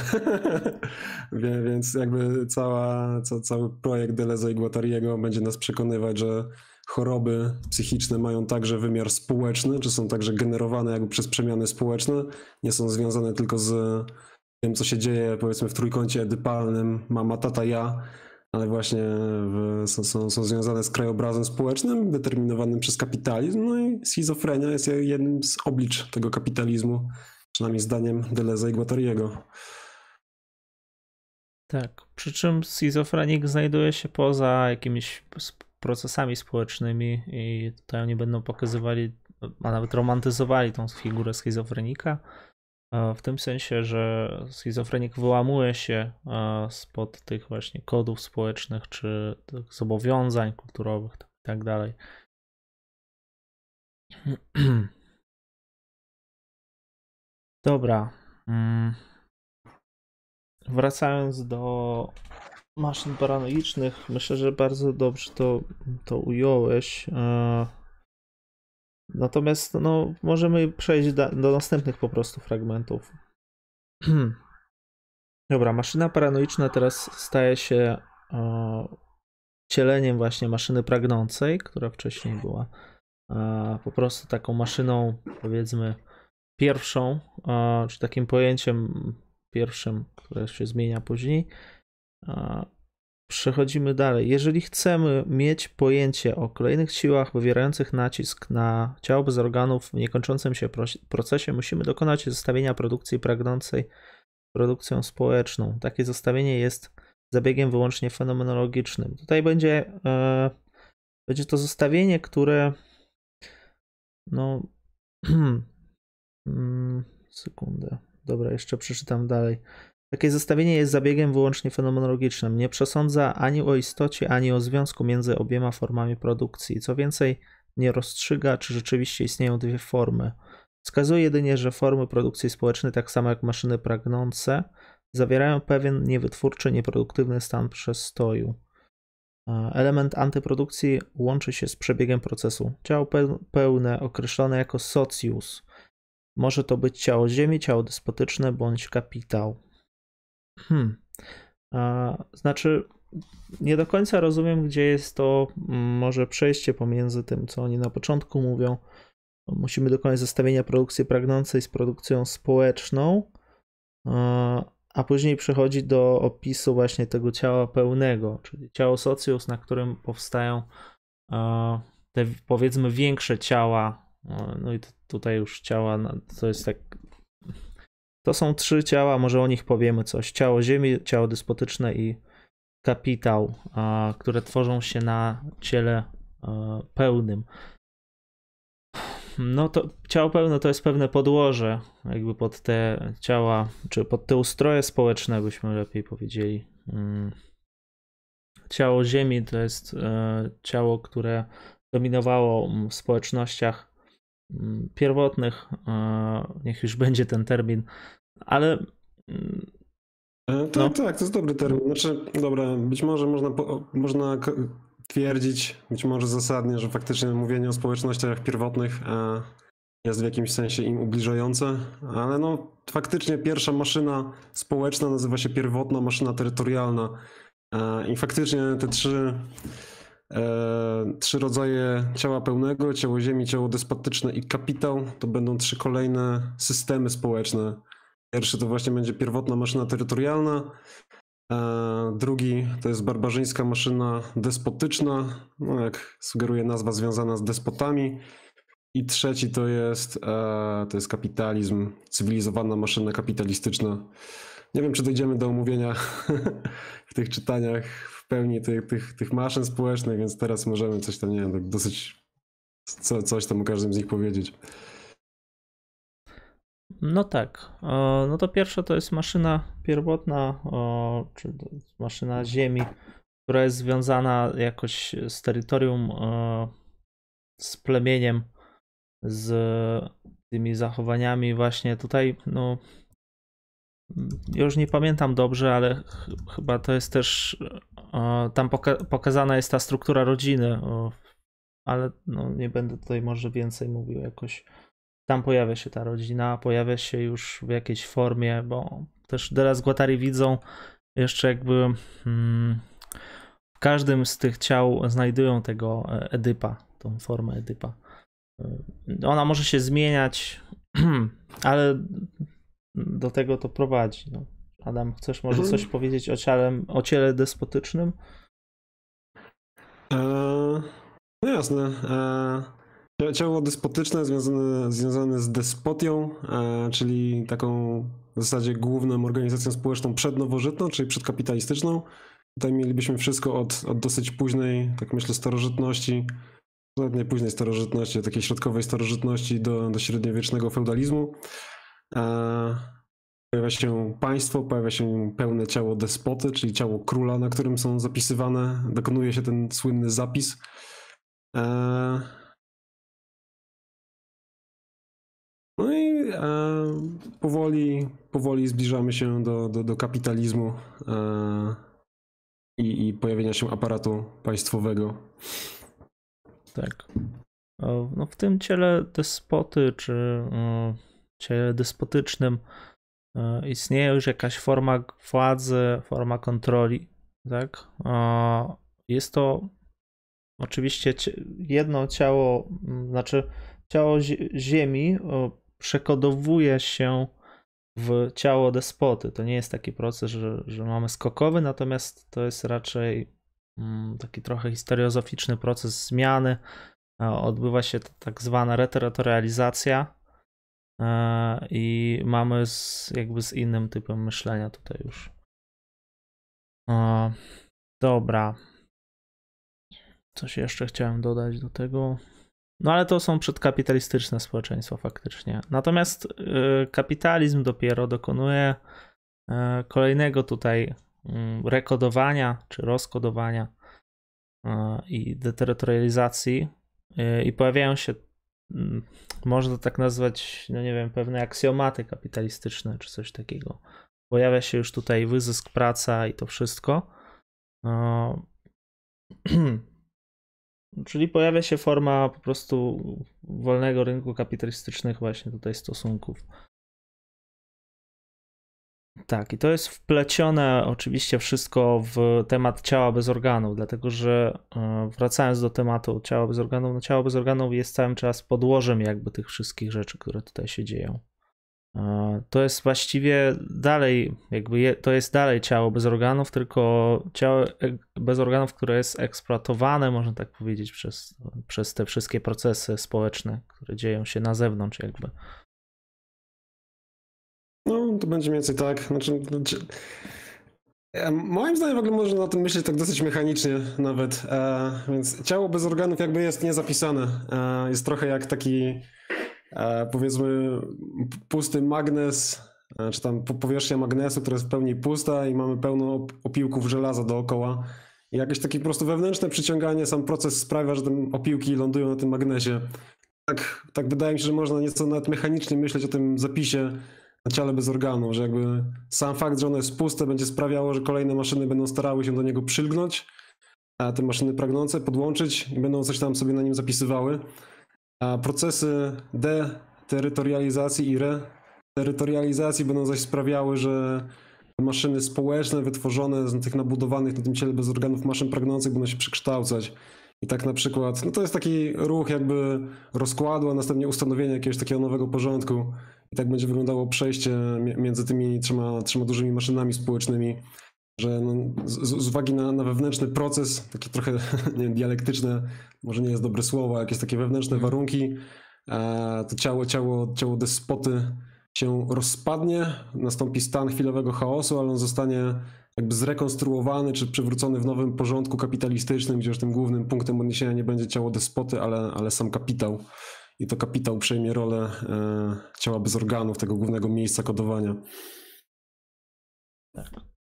Więc jakby cały projekt Deleuze'a i Guattariego będzie nas przekonywać, że choroby psychiczne mają także wymiar społeczny, czy są także generowane jakby przez przemiany społeczne. Nie są związane tylko z tym, co się dzieje powiedzmy w trójkącie edypalnym, mama, tata, ja, ale właśnie są związane z krajobrazem społecznym determinowanym przez kapitalizm. No i schizofrenia jest jednym z oblicz tego kapitalizmu, przynajmniej zdaniem Deleuze'a i Guattariego.
Tak, przy czym schizofrenik znajduje się poza jakimiś procesami społecznymi i tutaj oni będą pokazywali, a nawet romantyzowali tą figurę schizofrenika. W tym sensie, że schizofrenik wyłamuje się spod tych właśnie kodów społecznych czy tych zobowiązań kulturowych i tak dalej. Dobra. Wracając do maszyn paranoicznych. Myślę, że bardzo dobrze to ująłeś. Natomiast no, możemy przejść do następnych po prostu fragmentów. Dobra, maszyna paranoiczna teraz staje się wcieleniem właśnie maszyny pragnącej, która wcześniej była po prostu taką maszyną, powiedzmy, pierwszą, czy takim pojęciem pierwszym, które się zmienia później. Przechodzimy dalej. Jeżeli chcemy mieć pojęcie o kolejnych siłach wywierających nacisk na ciało bez organów w niekończącym się procesie, musimy dokonać zestawienia produkcji pragnącej produkcją społeczną. Takie zestawienie jest zabiegiem wyłącznie fenomenologicznym. Tutaj będzie to zestawienie, które no sekundę. Dobra, jeszcze przeczytam dalej. Takie zestawienie jest zabiegiem wyłącznie fenomenologicznym. Nie przesądza ani o istocie, ani o związku między obiema formami produkcji. Co więcej, nie rozstrzyga, czy rzeczywiście istnieją dwie formy. Wskazuje jedynie, że formy produkcji społecznej, tak samo jak maszyny pragnące, zawierają pewien niewytwórczy, nieproduktywny stan przestoju. Element antyprodukcji łączy się z przebiegiem procesu. Ciało pełne, określone jako socius. Może to być ciało ziemi, ciało despotyczne bądź kapitał. Znaczy, nie do końca rozumiem, gdzie jest to może przejście pomiędzy tym, co oni na początku mówią. Musimy dokonać zestawienia produkcji pragnącej z produkcją społeczną, a później przechodzi do opisu właśnie tego ciała pełnego, czyli ciało socius, na którym powstają te, powiedzmy, większe ciała. No i tutaj już ciała, to jest tak. To są 3 ciała, może o nich powiemy coś. Ciało ziemi, ciało despotyczne i kapitał, które tworzą się na ciele pełnym. No to ciało pełne to jest pewne podłoże, jakby pod te ciała, czy pod te ustroje społeczne, byśmy lepiej powiedzieli. Ciało ziemi to jest ciało, które dominowało w społecznościach pierwotnych, niech już będzie ten termin, ale
Tak, to jest dobry termin. Znaczy, dobra, być może można twierdzić, być może zasadnie, że faktycznie mówienie o społecznościach pierwotnych jest w jakimś sensie im ubliżające, ale no faktycznie pierwsza maszyna społeczna nazywa się pierwotna maszyna terytorialna i faktycznie te trzy rodzaje ciała pełnego, ciało ziemi, ciało despotyczne i kapitał to będą 3 kolejne systemy społeczne. Pierwszy to właśnie będzie pierwotna maszyna terytorialna, drugi to jest barbarzyńska maszyna despotyczna, no jak sugeruje nazwa, związana z despotami, i trzeci to jest kapitalizm, cywilizowana maszyna kapitalistyczna. Nie wiem, czy dojdziemy do omówienia w tych czytaniach w pełni tych maszyn społecznych, więc teraz możemy coś tam, nie wiem, tak dosyć coś tam o każdym z nich powiedzieć.
No tak. No to pierwsza to jest maszyna pierwotna, czy maszyna ziemi, która jest związana jakoś z terytorium, z plemieniem, z tymi zachowaniami właśnie tutaj, no już nie pamiętam dobrze, ale chyba to jest też tam pokazana jest ta struktura rodziny, ale no nie będę tutaj może więcej mówił jakoś. Tam pojawia się ta rodzina, pojawia się już w jakiejś formie, bo też Della z Guattari widzą jeszcze jakby w każdym z tych ciał znajdują tego Edypa, tą formę Edypa. Ona może się zmieniać, ale do tego to prowadzi. No. Adam, chcesz może coś powiedzieć o ciele despotycznym?
No jasne. Ciało despotyczne związane z despotią, czyli taką w zasadzie główną organizacją społeczną przednowożytną, czyli przedkapitalistyczną. Tutaj mielibyśmy wszystko od dosyć późnej, tak myślę, starożytności, nawet nie późnej starożytności, takiej środkowej starożytności do średniowiecznego feudalizmu. Pojawia się państwo, pojawia się pełne ciało despoty, czyli ciało króla, na którym są zapisywane, dokonuje się ten słynny zapis. No i powoli zbliżamy się do kapitalizmu. i pojawienia się aparatu państwowego.
Tak. No w tym ciele despoty, czy ciele despotycznym istnieje już jakaś forma władzy, forma kontroli, tak? Jest to oczywiście jedno ciało, znaczy ciało Ziemi przekodowuje się w ciało despoty. To nie jest taki proces, że mamy skokowy, natomiast to jest raczej taki trochę historiozoficzny proces zmiany. Odbywa się tak zwana reterytorializacja i mamy jakby z innym typem myślenia tutaj już. Dobra. Coś jeszcze chciałem dodać do tego. No ale to są przedkapitalistyczne społeczeństwa faktycznie. Natomiast kapitalizm dopiero dokonuje kolejnego tutaj rekodowania czy rozkodowania i deterytorializacji i pojawiają się, można tak nazwać, no nie wiem, pewne aksjomaty kapitalistyczne czy coś takiego. Pojawia się już tutaj wyzysk, praca i to wszystko. Czyli pojawia się forma po prostu wolnego rynku kapitalistycznych właśnie tutaj stosunków. Tak, i to jest wplecione oczywiście wszystko w temat ciała bez organów, dlatego że wracając do tematu ciała bez organów, no ciało bez organów jest cały czas podłożem jakby tych wszystkich rzeczy, które tutaj się dzieją. To jest właściwie dalej, jakby to jest dalej ciało bez organów, tylko ciało bez organów, które jest eksploatowane, można tak powiedzieć, przez te wszystkie procesy społeczne, które dzieją się na zewnątrz jakby.
No, to będzie mniej więcej tak. Znaczy, moim zdaniem w ogóle można na tym myśleć tak dosyć mechanicznie nawet. Więc ciało bez organów jakby jest niezapisane. Jest trochę jak taki powiedzmy pusty magnes, czy tam powierzchnia magnesu, która jest w pełni pusta i mamy pełno opiłków żelaza dookoła. I jakieś takie po prostu wewnętrzne przyciąganie, sam proces sprawia, że te opiłki lądują na tym magnesie. Tak wydaje mi się, że można nieco nawet mechanicznie myśleć o tym zapisie na ciele bez organów, że jakby sam fakt, że ono jest puste, będzie sprawiało, że kolejne maszyny będą starały się do niego przylgnąć, a te maszyny pragnące podłączyć i będą coś tam sobie na nim zapisywały. A procesy deterytorializacji i reterytorializacji będą zaś sprawiały, że maszyny społeczne wytworzone z tych nabudowanych na tym ciele bez organów maszyn pragnących będą się przekształcać. I tak na przykład, no to jest taki ruch jakby rozkładu, a następnie ustanowienia jakiegoś takiego nowego porządku. I tak będzie wyglądało przejście między tymi trzema dużymi maszynami społecznymi, że no, z uwagi na wewnętrzny proces, takie trochę nie wiem, dialektyczne, może nie jest dobre słowo, jakieś takie wewnętrzne warunki, to ciało despoty się rozpadnie, nastąpi stan chwilowego chaosu, ale on zostanie jakby zrekonstruowany czy przywrócony w nowym porządku kapitalistycznym, gdzie już tym głównym punktem odniesienia nie będzie ciało despoty, ale sam kapitał. I to kapitał przejmie rolę ciała bez organów, tego głównego miejsca kodowania.
Tak.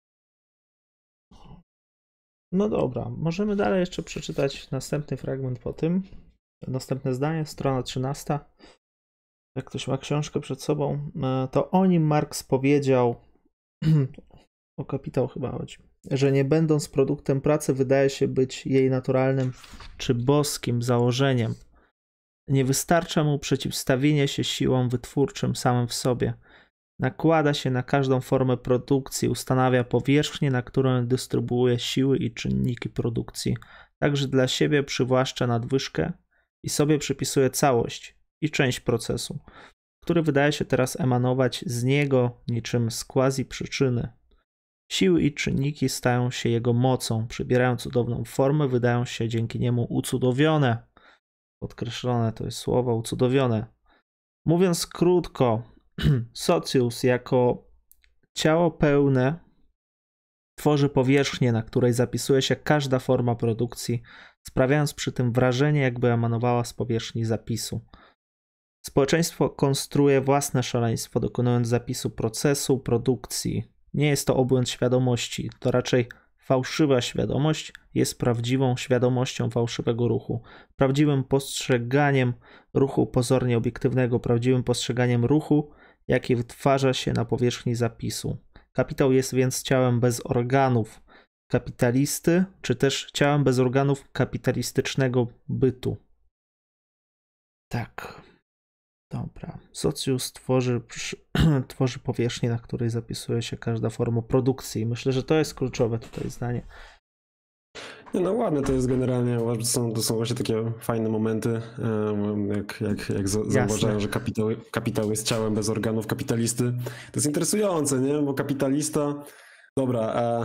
No dobra, możemy dalej jeszcze przeczytać następny fragment po tym. Następne zdanie, strona 13. Jak ktoś ma książkę przed sobą, to o nim Marx powiedział, o kapitał chyba chodzi, że nie będąc produktem pracy wydaje się być jej naturalnym czy boskim założeniem. Nie wystarcza mu przeciwstawienie się siłom wytwórczym samym w sobie. Nakłada się na każdą formę produkcji, ustanawia powierzchnię, na którą dystrybuuje siły i czynniki produkcji. Także dla siebie przywłaszcza nadwyżkę i sobie przypisuje całość i część procesu, który wydaje się teraz emanować z niego niczym z quasi przyczyny. Siły i czynniki stają się jego mocą, przybierają cudowną formę, wydają się dzięki niemu ucudowione. Podkreślone to jest słowo ucudowione. Mówiąc krótko, Socius jako ciało pełne tworzy powierzchnię, na której zapisuje się każda forma produkcji, sprawiając przy tym wrażenie, jakby emanowała z powierzchni zapisu. Społeczeństwo konstruuje własne szaleństwo, dokonując zapisu procesu produkcji. Nie jest to obłęd świadomości, to raczej fałszywa świadomość jest prawdziwą świadomością fałszywego ruchu, prawdziwym postrzeganiem ruchu pozornie obiektywnego, prawdziwym postrzeganiem ruchu, jaki wytwarza się na powierzchni zapisu. Kapitał jest więc ciałem bez organów, kapitalisty, czy też ciałem bez organów kapitalistycznego bytu. Tak. Dobra. Socjus tworzy powierzchnię, na której zapisuje się każda forma produkcji. Myślę, że to jest kluczowe tutaj zdanie.
Nie, no ładne to jest generalnie, to są właśnie takie fajne momenty, jak zauważają, że kapitał jest ciałem bez organów kapitalisty. To jest interesujące, nie? Bo kapitalista, dobra,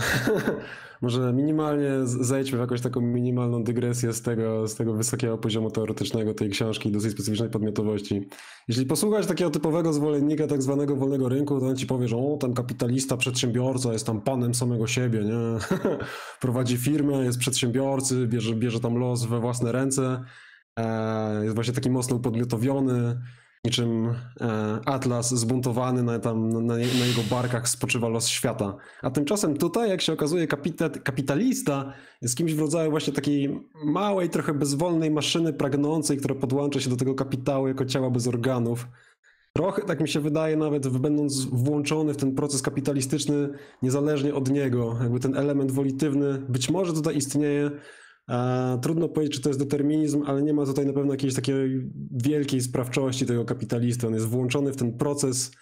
może minimalnie zejdźmy w jakąś taką minimalną dygresję z tego wysokiego poziomu teoretycznego tej książki, dosyć specyficznej podmiotowości. Jeśli posłuchać takiego typowego zwolennika tak zwanego wolnego rynku, to on ci powie, że ten kapitalista, przedsiębiorca jest tam panem samego siebie, nie? Prowadzi firmę, jest przedsiębiorcy, bierze tam los we własne ręce, jest właśnie taki mocno upodmiotowiony, niczym Atlas zbuntowany, na jego barkach spoczywa los świata. A tymczasem tutaj, jak się okazuje, kapitalista jest kimś w rodzaju właśnie takiej małej, trochę bezwolnej maszyny pragnącej, która podłącza się do tego kapitału jako ciała bez organów. Trochę, tak mi się wydaje, nawet będąc włączony w ten proces kapitalistyczny, niezależnie od niego, jakby ten element wolitywny być może tutaj istnieje. Trudno powiedzieć, czy to jest determinizm, ale nie ma tutaj na pewno jakiejś takiej wielkiej sprawczości tego kapitalisty. On jest włączony w ten proces,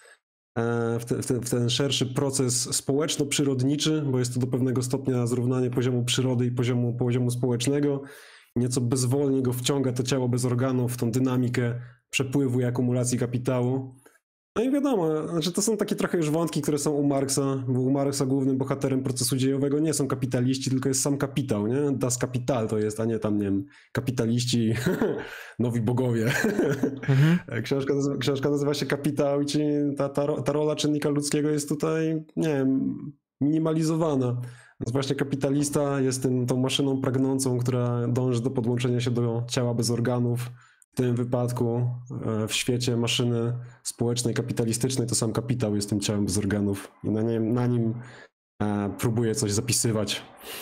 w ten szerszy proces społeczno-przyrodniczy, bo jest to do pewnego stopnia zrównanie poziomu przyrody i poziomu społecznego. Nieco bezwolnie go wciąga to ciało bez organów w tą dynamikę przepływu i akumulacji kapitału. No i wiadomo, znaczy to są takie trochę już wątki, które są u Marksa, bo u Marksa głównym bohaterem procesu dziejowego nie są kapitaliści, tylko jest sam kapitał, nie? Das Kapital to jest, a nie tam, nie wiem, kapitaliści, nowi bogowie. Mhm. Książka nazywa się Kapitał i ta rola czynnika ludzkiego jest tutaj, nie wiem, minimalizowana. Więc właśnie kapitalista jest tą maszyną pragnącą, która dąży do podłączenia się do ciała bez organów. W tym wypadku w świecie maszyny społecznej, kapitalistycznej to sam kapitał jest tym ciałem bez organów i na nim próbuje coś zapisywać.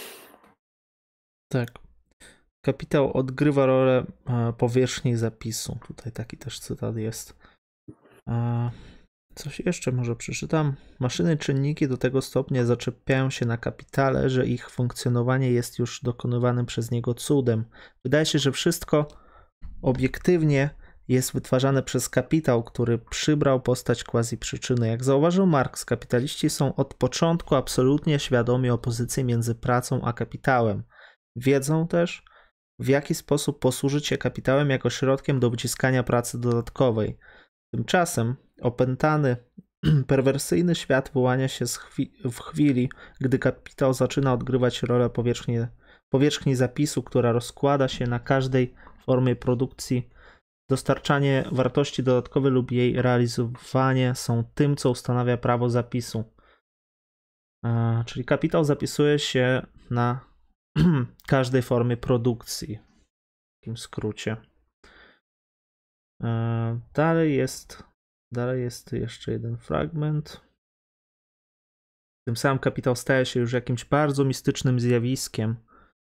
Tak. Kapitał odgrywa rolę powierzchni zapisu. Tutaj taki też cytat jest. Coś jeszcze może przeczytam. Maszyny czynniki do tego stopnia zaczepiają się na kapitale, że ich funkcjonowanie jest już dokonywanym przez niego cudem. Wydaje się, że wszystko obiektywnie jest wytwarzane przez kapitał, który przybrał postać quasi-przyczyny. Jak zauważył Marx, kapitaliści są od początku absolutnie świadomi opozycji między pracą a kapitałem. Wiedzą też, w jaki sposób posłużyć się kapitałem jako środkiem do wyciskania pracy dodatkowej. Tymczasem opętany, perwersyjny świat wyłania się w chwili, gdy kapitał zaczyna odgrywać rolę powierzchni zapisu, która rozkłada się na każdej formie produkcji. Dostarczanie wartości dodatkowej lub jej realizowanie są tym, co ustanawia prawo zapisu. Czyli kapitał zapisuje się na każdej formie produkcji. W takim skrócie. Dalej jest jeszcze jeden fragment. Tym samym kapitał staje się już jakimś bardzo mistycznym zjawiskiem.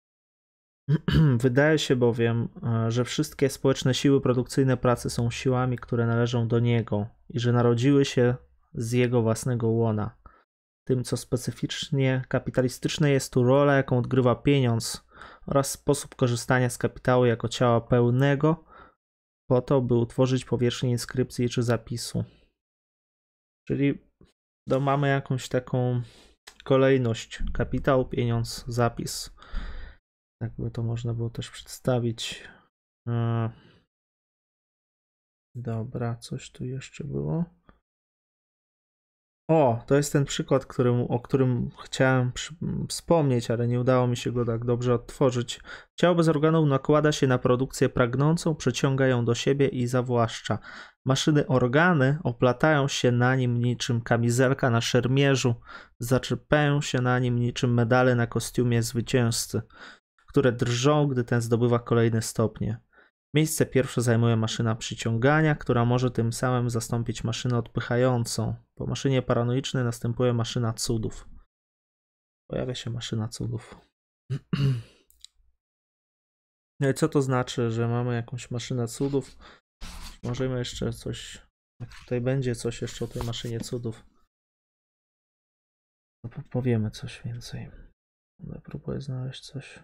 Wydaje się bowiem, że wszystkie społeczne siły produkcyjne pracy są siłami, które należą do niego i że narodziły się z jego własnego łona. Tym, co specyficznie kapitalistyczne, jest tu rola, jaką odgrywa pieniądz oraz sposób korzystania z kapitału jako ciała pełnego po to, by utworzyć powierzchnię inskrypcji czy zapisu. Czyli mamy jakąś taką kolejność: kapitał, pieniądz, zapis. Tak by to można było też przedstawić. Dobra, coś tu jeszcze było. To jest ten przykład, o którym chciałem wspomnieć, ale nie udało mi się go tak dobrze odtworzyć. Ciało bez organów nakłada się na produkcję pragnącą, przyciąga ją do siebie i zawłaszcza. Maszyny organy oplatają się na nim niczym kamizelka na szermierzu, zaczepiają się na nim niczym medale na kostiumie zwycięzcy, które drżą, gdy ten zdobywa kolejne stopnie. Miejsce pierwsze zajmuje maszyna przyciągania, która może tym samym zastąpić maszynę odpychającą. Po maszynie paranoicznej następuje maszyna cudów. Pojawia się maszyna cudów. No i co to znaczy, że mamy jakąś maszynę cudów? Możemy jeszcze coś... Jak tutaj będzie coś jeszcze o tej maszynie cudów, to powiemy coś więcej. Próbuję znaleźć coś.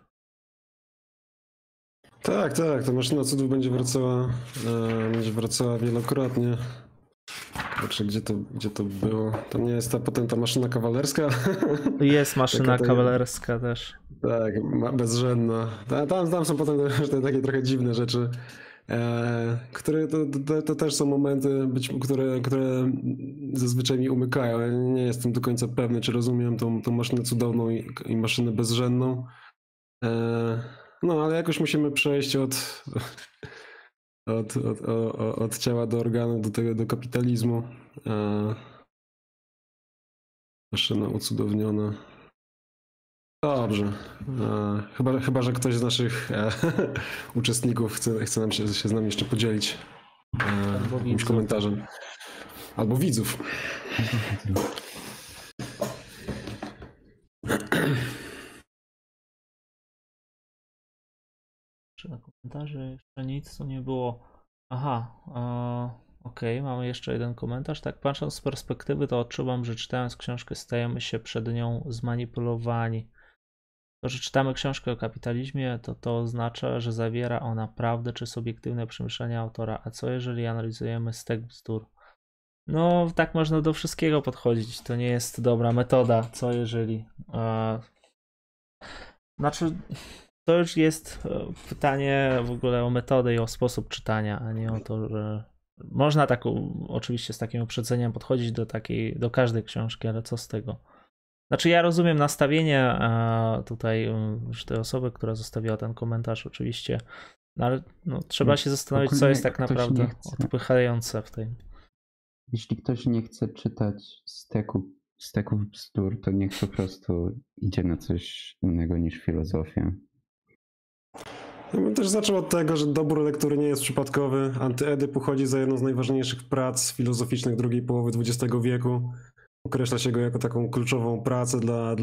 Tak, ta maszyna cudów będzie wracała wielokrotnie. Znaczy, gdzie to było? To nie jest potem ta maszyna kawalerska?
Jest maszyna kawalerska też.
Tak, bezrzędna. Tam są potem te takie trochę dziwne rzeczy, które to też są momenty, które zazwyczaj mi umykają. Ja nie jestem do końca pewny, czy rozumiem tą maszynę cudowną i maszynę bezrzędną. No, ale jakoś musimy przejść od ciała do organu, do kapitalizmu. Maszyna ucudowniona. Dobrze. Chyba, że ktoś z naszych uczestników chce się z nami jeszcze podzielić jakimś komentarzem. Albo widzów.
Czy na komentarze jeszcze nic tu nie było? Aha, okej, mamy jeszcze jeden komentarz. Tak, patrząc z perspektywy, to odczuwam, że czytając książkę stajemy się przed nią zmanipulowani. To, że czytamy książkę o kapitalizmie, to oznacza, że zawiera ona prawdę czy subiektywne przemyślenia autora. A co jeżeli analizujemy stek bzdur? No, tak można do wszystkiego podchodzić. To nie jest dobra metoda. Co jeżeli? Znaczy, to już jest pytanie w ogóle o metodę i o sposób czytania, a nie o to, że można tak oczywiście z takim uprzedzeniem podchodzić do każdej książki, ale co z tego? Znaczy ja rozumiem nastawienie tutaj już tej osoby, która zostawiła ten komentarz oczywiście, no ale trzeba się zastanowić, co jest tak naprawdę odpychające w tym.
Jeśli ktoś nie chce czytać steków bzdur, to niech po prostu idzie na coś innego niż filozofię.
Ja bym też zaczął od tego, że dobór lektury nie jest przypadkowy. Antyedyp uchodzi za jedną z najważniejszych prac filozoficznych drugiej połowy XX wieku. Określa się go jako taką kluczową pracę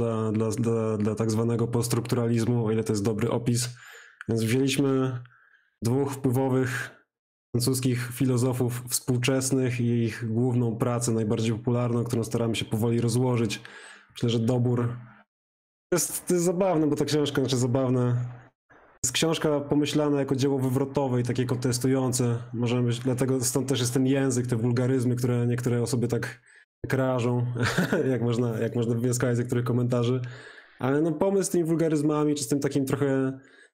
dla tak zwanego poststrukturalizmu, o ile to jest dobry opis. Więc wzięliśmy dwóch wpływowych francuskich filozofów współczesnych i ich główną pracę, najbardziej popularną, którą staramy się powoli rozłożyć. Myślę, że dobór jest zabawny, bo ta książka, zabawna. Jest książka pomyślana jako dzieło wywrotowe i takie kontestujące. Możemy być, dlatego stąd też jest ten język, te wulgaryzmy, które niektóre osoby tak rażą, jak można wywnioskować z niektórych komentarzy. Ale pomysł z tymi wulgaryzmami, czy z tym takim trochę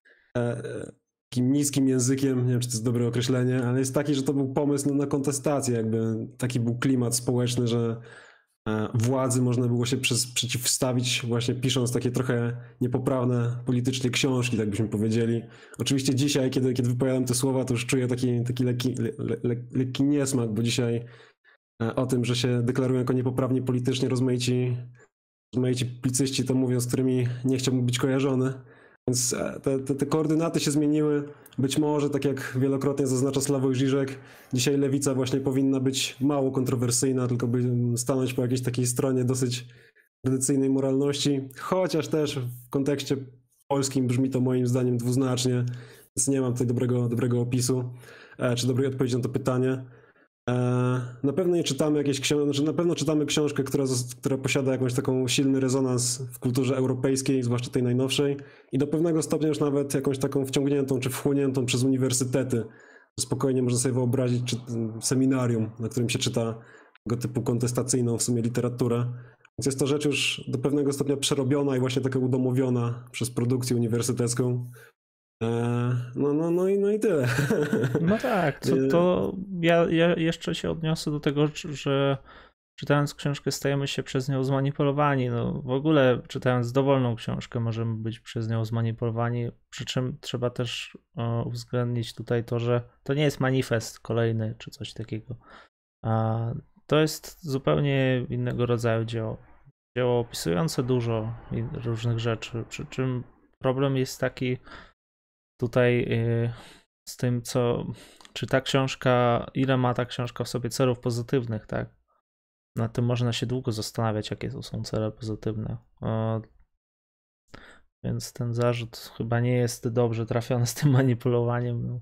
takim niskim językiem, nie wiem, czy to jest dobre określenie, ale jest taki, że to był pomysł na kontestację, jakby taki był klimat społeczny, że władzy można było się przeciwstawić właśnie pisząc takie trochę niepoprawne politycznie książki, tak byśmy powiedzieli. Oczywiście dzisiaj, kiedy wypowiadam te słowa, to już czuję taki lekki niesmak, bo dzisiaj o tym, że się deklarują jako niepoprawnie politycznie rozmaici publicyści, to mówią, z którymi nie chciałbym być kojarzony. Więc te koordynaty się zmieniły. Być może, tak jak wielokrotnie zaznacza Sławoj Žižek, dzisiaj lewica właśnie powinna być mało kontrowersyjna, tylko by stanąć po jakiejś takiej stronie dosyć tradycyjnej moralności, chociaż też w kontekście polskim brzmi to moim zdaniem dwuznacznie, więc nie mam tutaj dobrego opisu, czy dobrej odpowiedzi na to pytanie. Na pewno nie czytamy na pewno czytamy książkę, która posiada jakąś taką silny rezonans w kulturze europejskiej, zwłaszcza tej najnowszej i do pewnego stopnia już nawet jakąś taką wciągniętą czy wchłoniętą przez uniwersytety. Spokojnie można sobie wyobrazić seminarium, na którym się czyta tego typu kontestacyjną w sumie literaturę. Więc jest to rzecz już do pewnego stopnia przerobiona i właśnie taka udomowiona przez produkcję uniwersytecką. No i tyle.
No tak, to ja jeszcze się odniosę do tego, że czytając książkę stajemy się przez nią zmanipulowani. No, w ogóle czytając dowolną książkę możemy być przez nią zmanipulowani, przy czym trzeba też uwzględnić tutaj to, że to nie jest manifest kolejny czy coś takiego. To jest zupełnie innego rodzaju dzieło. Dzieło opisujące dużo różnych rzeczy, przy czym problem jest taki tutaj z tym, czy ta książka, ile ma ta książka w sobie celów pozytywnych, tak? Na tym można się długo zastanawiać, jakie to są cele pozytywne. Więc ten zarzut chyba nie jest dobrze trafiony z tym manipulowaniem.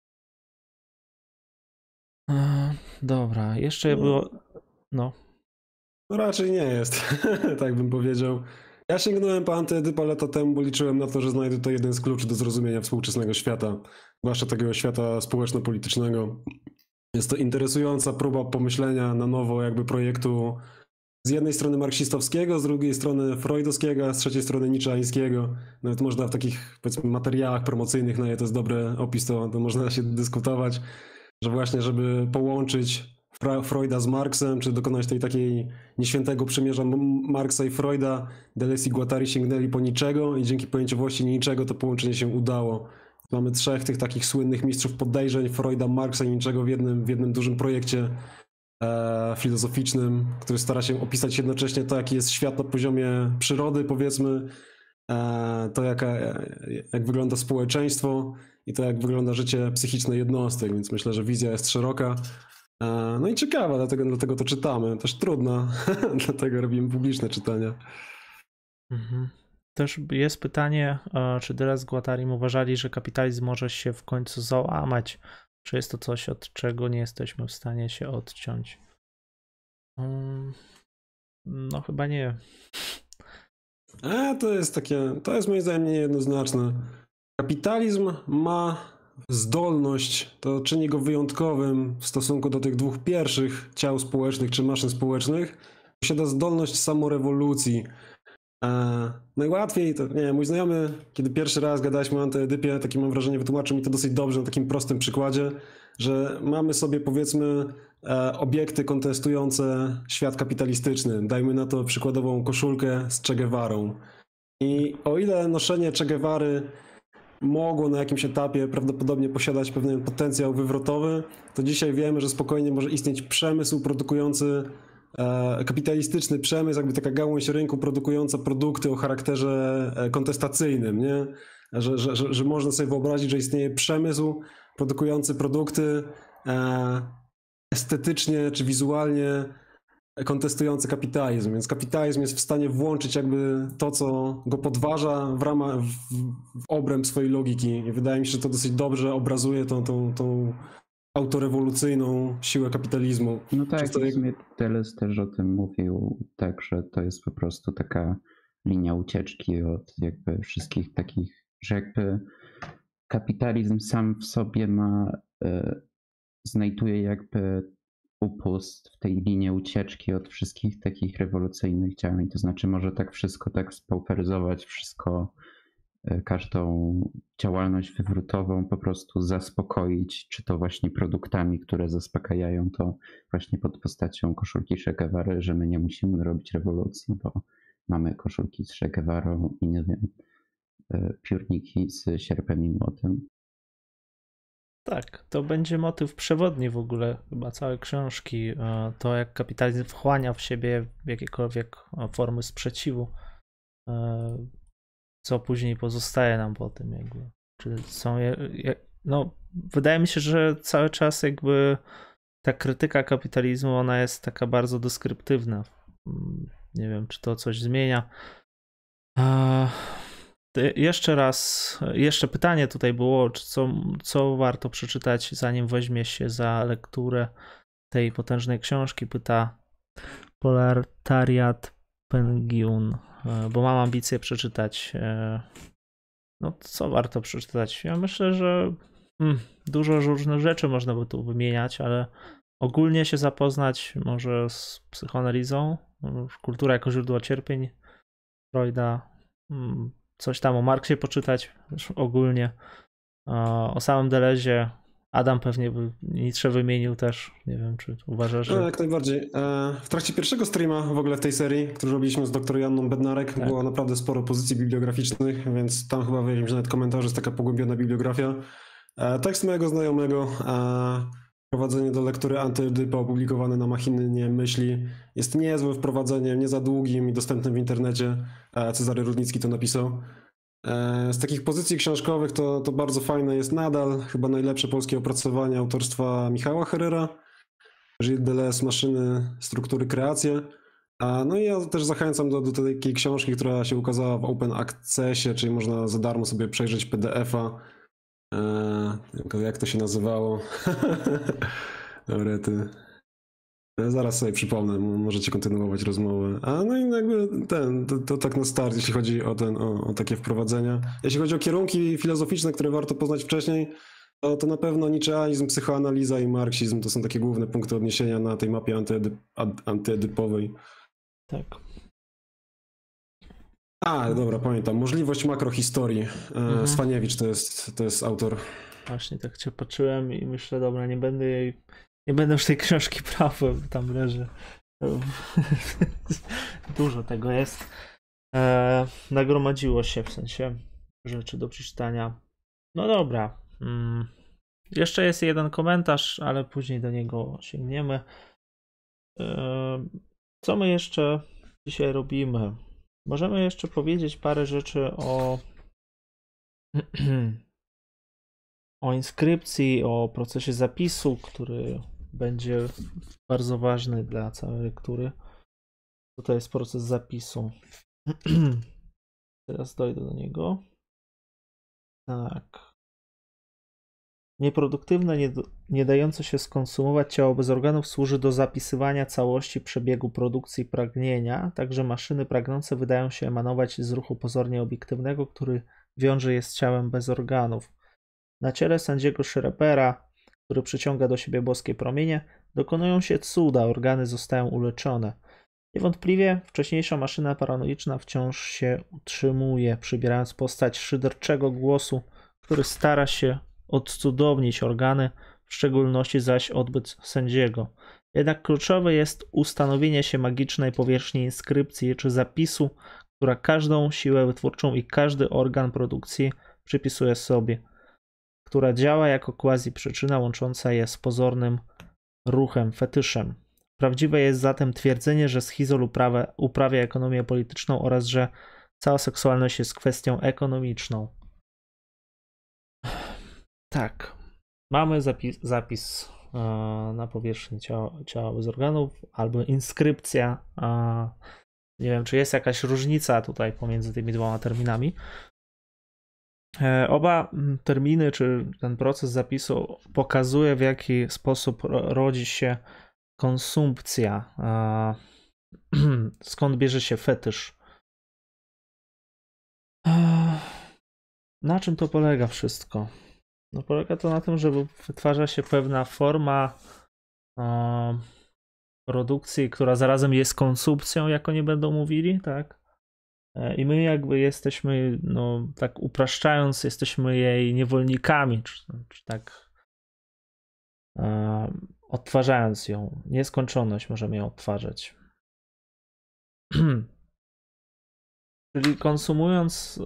Dobra, jeszcze było... No
raczej nie jest, tak bym powiedział. Ja sięgnąłem po Antyedypa lata temu, bo liczyłem na to, że znajdę to jeden z kluczy do zrozumienia współczesnego świata, zwłaszcza takiego świata społeczno-politycznego. Jest to interesująca próba pomyślenia na nowo jakby projektu z jednej strony marksistowskiego, z drugiej strony freudowskiego, a z trzeciej strony niczeańskiego. Nawet można w takich, powiedzmy, materiałach promocyjnych, no to jest dobry opis, to można się dyskutować, że właśnie, żeby połączyć Freuda z Marksem, czy dokonać tej takiej nieświętego przymierza Marksa i Freuda, Deleuze i Guattari sięgnęli po niczego i dzięki pojęciowości niczego to połączenie się udało. Mamy trzech tych takich słynnych mistrzów podejrzeń, Freuda, Marksa i niczego w jednym dużym projekcie filozoficznym, który stara się opisać jednocześnie to, jaki jest świat na poziomie przyrody, powiedzmy, to jak wygląda społeczeństwo i to, jak wygląda życie psychiczne jednostek, więc myślę, że wizja jest szeroka. No i ciekawa, dlatego to czytamy. Też trudna, dlatego robimy publiczne czytania.
Mhm. Też jest pytanie, czy Deleuze z Guattarim uważali, że kapitalizm może się w końcu załamać? Czy jest to coś, od czego nie jesteśmy w stanie się odciąć? No chyba nie.
To jest moim zdaniem niejednoznaczne. Kapitalizm ma zdolność, to czyni go wyjątkowym w stosunku do tych dwóch pierwszych ciał społecznych czy maszyn społecznych. Posiada zdolność samorewolucji. Najłatwiej, to nie wiem, mój znajomy, kiedy pierwszy raz gadaliśmy o Antyedypie, takie mam wrażenie, wytłumaczył mi to dosyć dobrze na takim prostym przykładzie, że mamy sobie, powiedzmy, obiekty kontestujące świat kapitalistyczny. Dajmy na to przykładową koszulkę z Che Guevarą. I o ile noszenie Che Guevary mogło na jakimś etapie prawdopodobnie posiadać pewien potencjał wywrotowy, to dzisiaj wiemy, że spokojnie może istnieć przemysł produkujący kapitalistyczny przemysł, jakby taka gałąź rynku produkująca produkty o charakterze kontestacyjnym, nie? Że można sobie wyobrazić, że istnieje przemysł produkujący produkty estetycznie czy wizualnie kontestujący kapitalizm, więc kapitalizm jest w stanie włączyć jakby to, co go podważa w obręb swojej logiki i wydaje mi się, że to dosyć dobrze obrazuje tą autorewolucyjną siłę kapitalizmu.
No tak, w sumie Deleuze też o tym mówił, tak, że to jest po prostu taka linia ucieczki od jakby wszystkich takich, że jakby kapitalizm sam w sobie znajduje jakby upust w tej linii ucieczki od wszystkich takich rewolucyjnych działań, to znaczy może tak wszystko tak spauperyzować, każdą działalność wywrotową po prostu zaspokoić, czy to właśnie produktami, które zaspokajają to właśnie pod postacią koszulki Che Guevary, że my nie musimy robić rewolucji, bo mamy koszulki z Che Guevarą i nie wiem, piórniki z sierpem i młotem.
Tak, to będzie motyw przewodni w ogóle chyba całej książki, to jak kapitalizm wchłania w siebie jakiekolwiek formy sprzeciwu, co później pozostaje nam po tym jakby. Czy są no, wydaje mi się, że cały czas jakby ta krytyka kapitalizmu, ona jest taka bardzo deskryptywna. Nie wiem, czy to coś zmienia. Jeszcze raz, jeszcze pytanie tutaj było, co warto przeczytać, zanim weźmie się za lekturę tej potężnej książki, pyta Proletariat Penguin, bo mam ambicje przeczytać. No, co warto przeczytać? Ja myślę, że dużo różnych rzeczy można by tu wymieniać, ale ogólnie się zapoznać może z psychoanalizą, kultura jako źródło cierpień Freuda, coś tam o Marksie poczytać ogólnie. O samym Deleuzie Adam pewnie by Nietzsche wymienił też. Nie wiem, czy uważasz, że...
No, jak najbardziej. W trakcie pierwszego streama w ogóle w tej serii, który robiliśmy z dr Joanną Bednarek, tak, było naprawdę sporo pozycji bibliograficznych, więc tam chyba w jakimś nawet komentarzu jest taka pogłębiona bibliografia. Tekst mojego znajomego, wprowadzenie do lektury Antyedypa opublikowane na Machinie Myśli, jest niezłym wprowadzeniem, nie za długim i dostępnym w internecie. Cezary Rudnicki to napisał. Z takich pozycji książkowych to bardzo fajne jest nadal chyba najlepsze polskie opracowanie autorstwa Michała Herrera, Gilles Deleuze, Maszyny, struktury, kreacje. No i ja też zachęcam do takiej książki, która się ukazała w Open Accessie, czyli można za darmo sobie przejrzeć PDF-a. Jak to się nazywało? Dobra, ty. Zaraz sobie przypomnę, możecie kontynuować rozmowę. A no i jakby to tak na start, jeśli chodzi o takie wprowadzenia. Jeśli chodzi o kierunki filozoficzne, które warto poznać wcześniej, to na pewno niczeanizm, psychoanaliza i marksizm to są takie główne punkty odniesienia na tej mapie antyedypowej.
Tak.
Dobra, pamiętam. Możliwość makrohistorii. Swaniewicz to jest autor.
Właśnie tak cię patrzyłem i myślę, dobra, nie będę już tej książki brał, bo tam leży. Dużo tego jest. Nagromadziło się, w sensie rzeczy do przeczytania. No dobra. Jeszcze jest jeden komentarz, ale później do niego sięgniemy. Co my jeszcze dzisiaj robimy? Możemy jeszcze powiedzieć parę rzeczy o inskrypcji, o procesie zapisu, który będzie bardzo ważny dla całej lektury. Co to jest proces zapisu? Teraz dojdę do niego. Tak. Nieproduktywne, nie dające się skonsumować ciało bez organów służy do zapisywania całości przebiegu produkcji pragnienia, także maszyny pragnące wydają się emanować z ruchu pozornie obiektywnego, który wiąże je z ciałem bez organów. Na ciele sędziego Schreppera, który przyciąga do siebie boskie promienie, dokonują się cuda, organy zostają uleczone. Niewątpliwie wcześniejsza maszyna paranoiczna wciąż się utrzymuje, przybierając postać szyderczego głosu, który stara się odcudownić organy, w szczególności zaś odbyt sędziego. Jednak kluczowe jest ustanowienie się magicznej powierzchni inskrypcji czy zapisu, która każdą siłę wytwórczą i każdy organ produkcji przypisuje sobie, która działa jako quasi-przyczyna łącząca je z pozornym ruchem, fetyszem. Prawdziwe jest zatem twierdzenie, że schizol uprawia ekonomię polityczną oraz że cała seksualność jest kwestią ekonomiczną. Tak, mamy zapis na powierzchni ciała bez organów albo inskrypcja. Nie wiem, czy jest jakaś różnica tutaj pomiędzy tymi dwoma terminami. Oba terminy, czy ten proces zapisu pokazuje, w jaki sposób rodzi się konsumpcja. Skąd bierze się fetysz? Na czym to polega wszystko? No polega to na tym, że wytwarza się pewna forma produkcji, która zarazem jest konsumpcją, jak oni będą mówili, tak? I my jakby jesteśmy, no tak upraszczając, jesteśmy jej niewolnikami, czy tak odtwarzając ją. Nieskończoność możemy ją odtwarzać. Czyli konsumując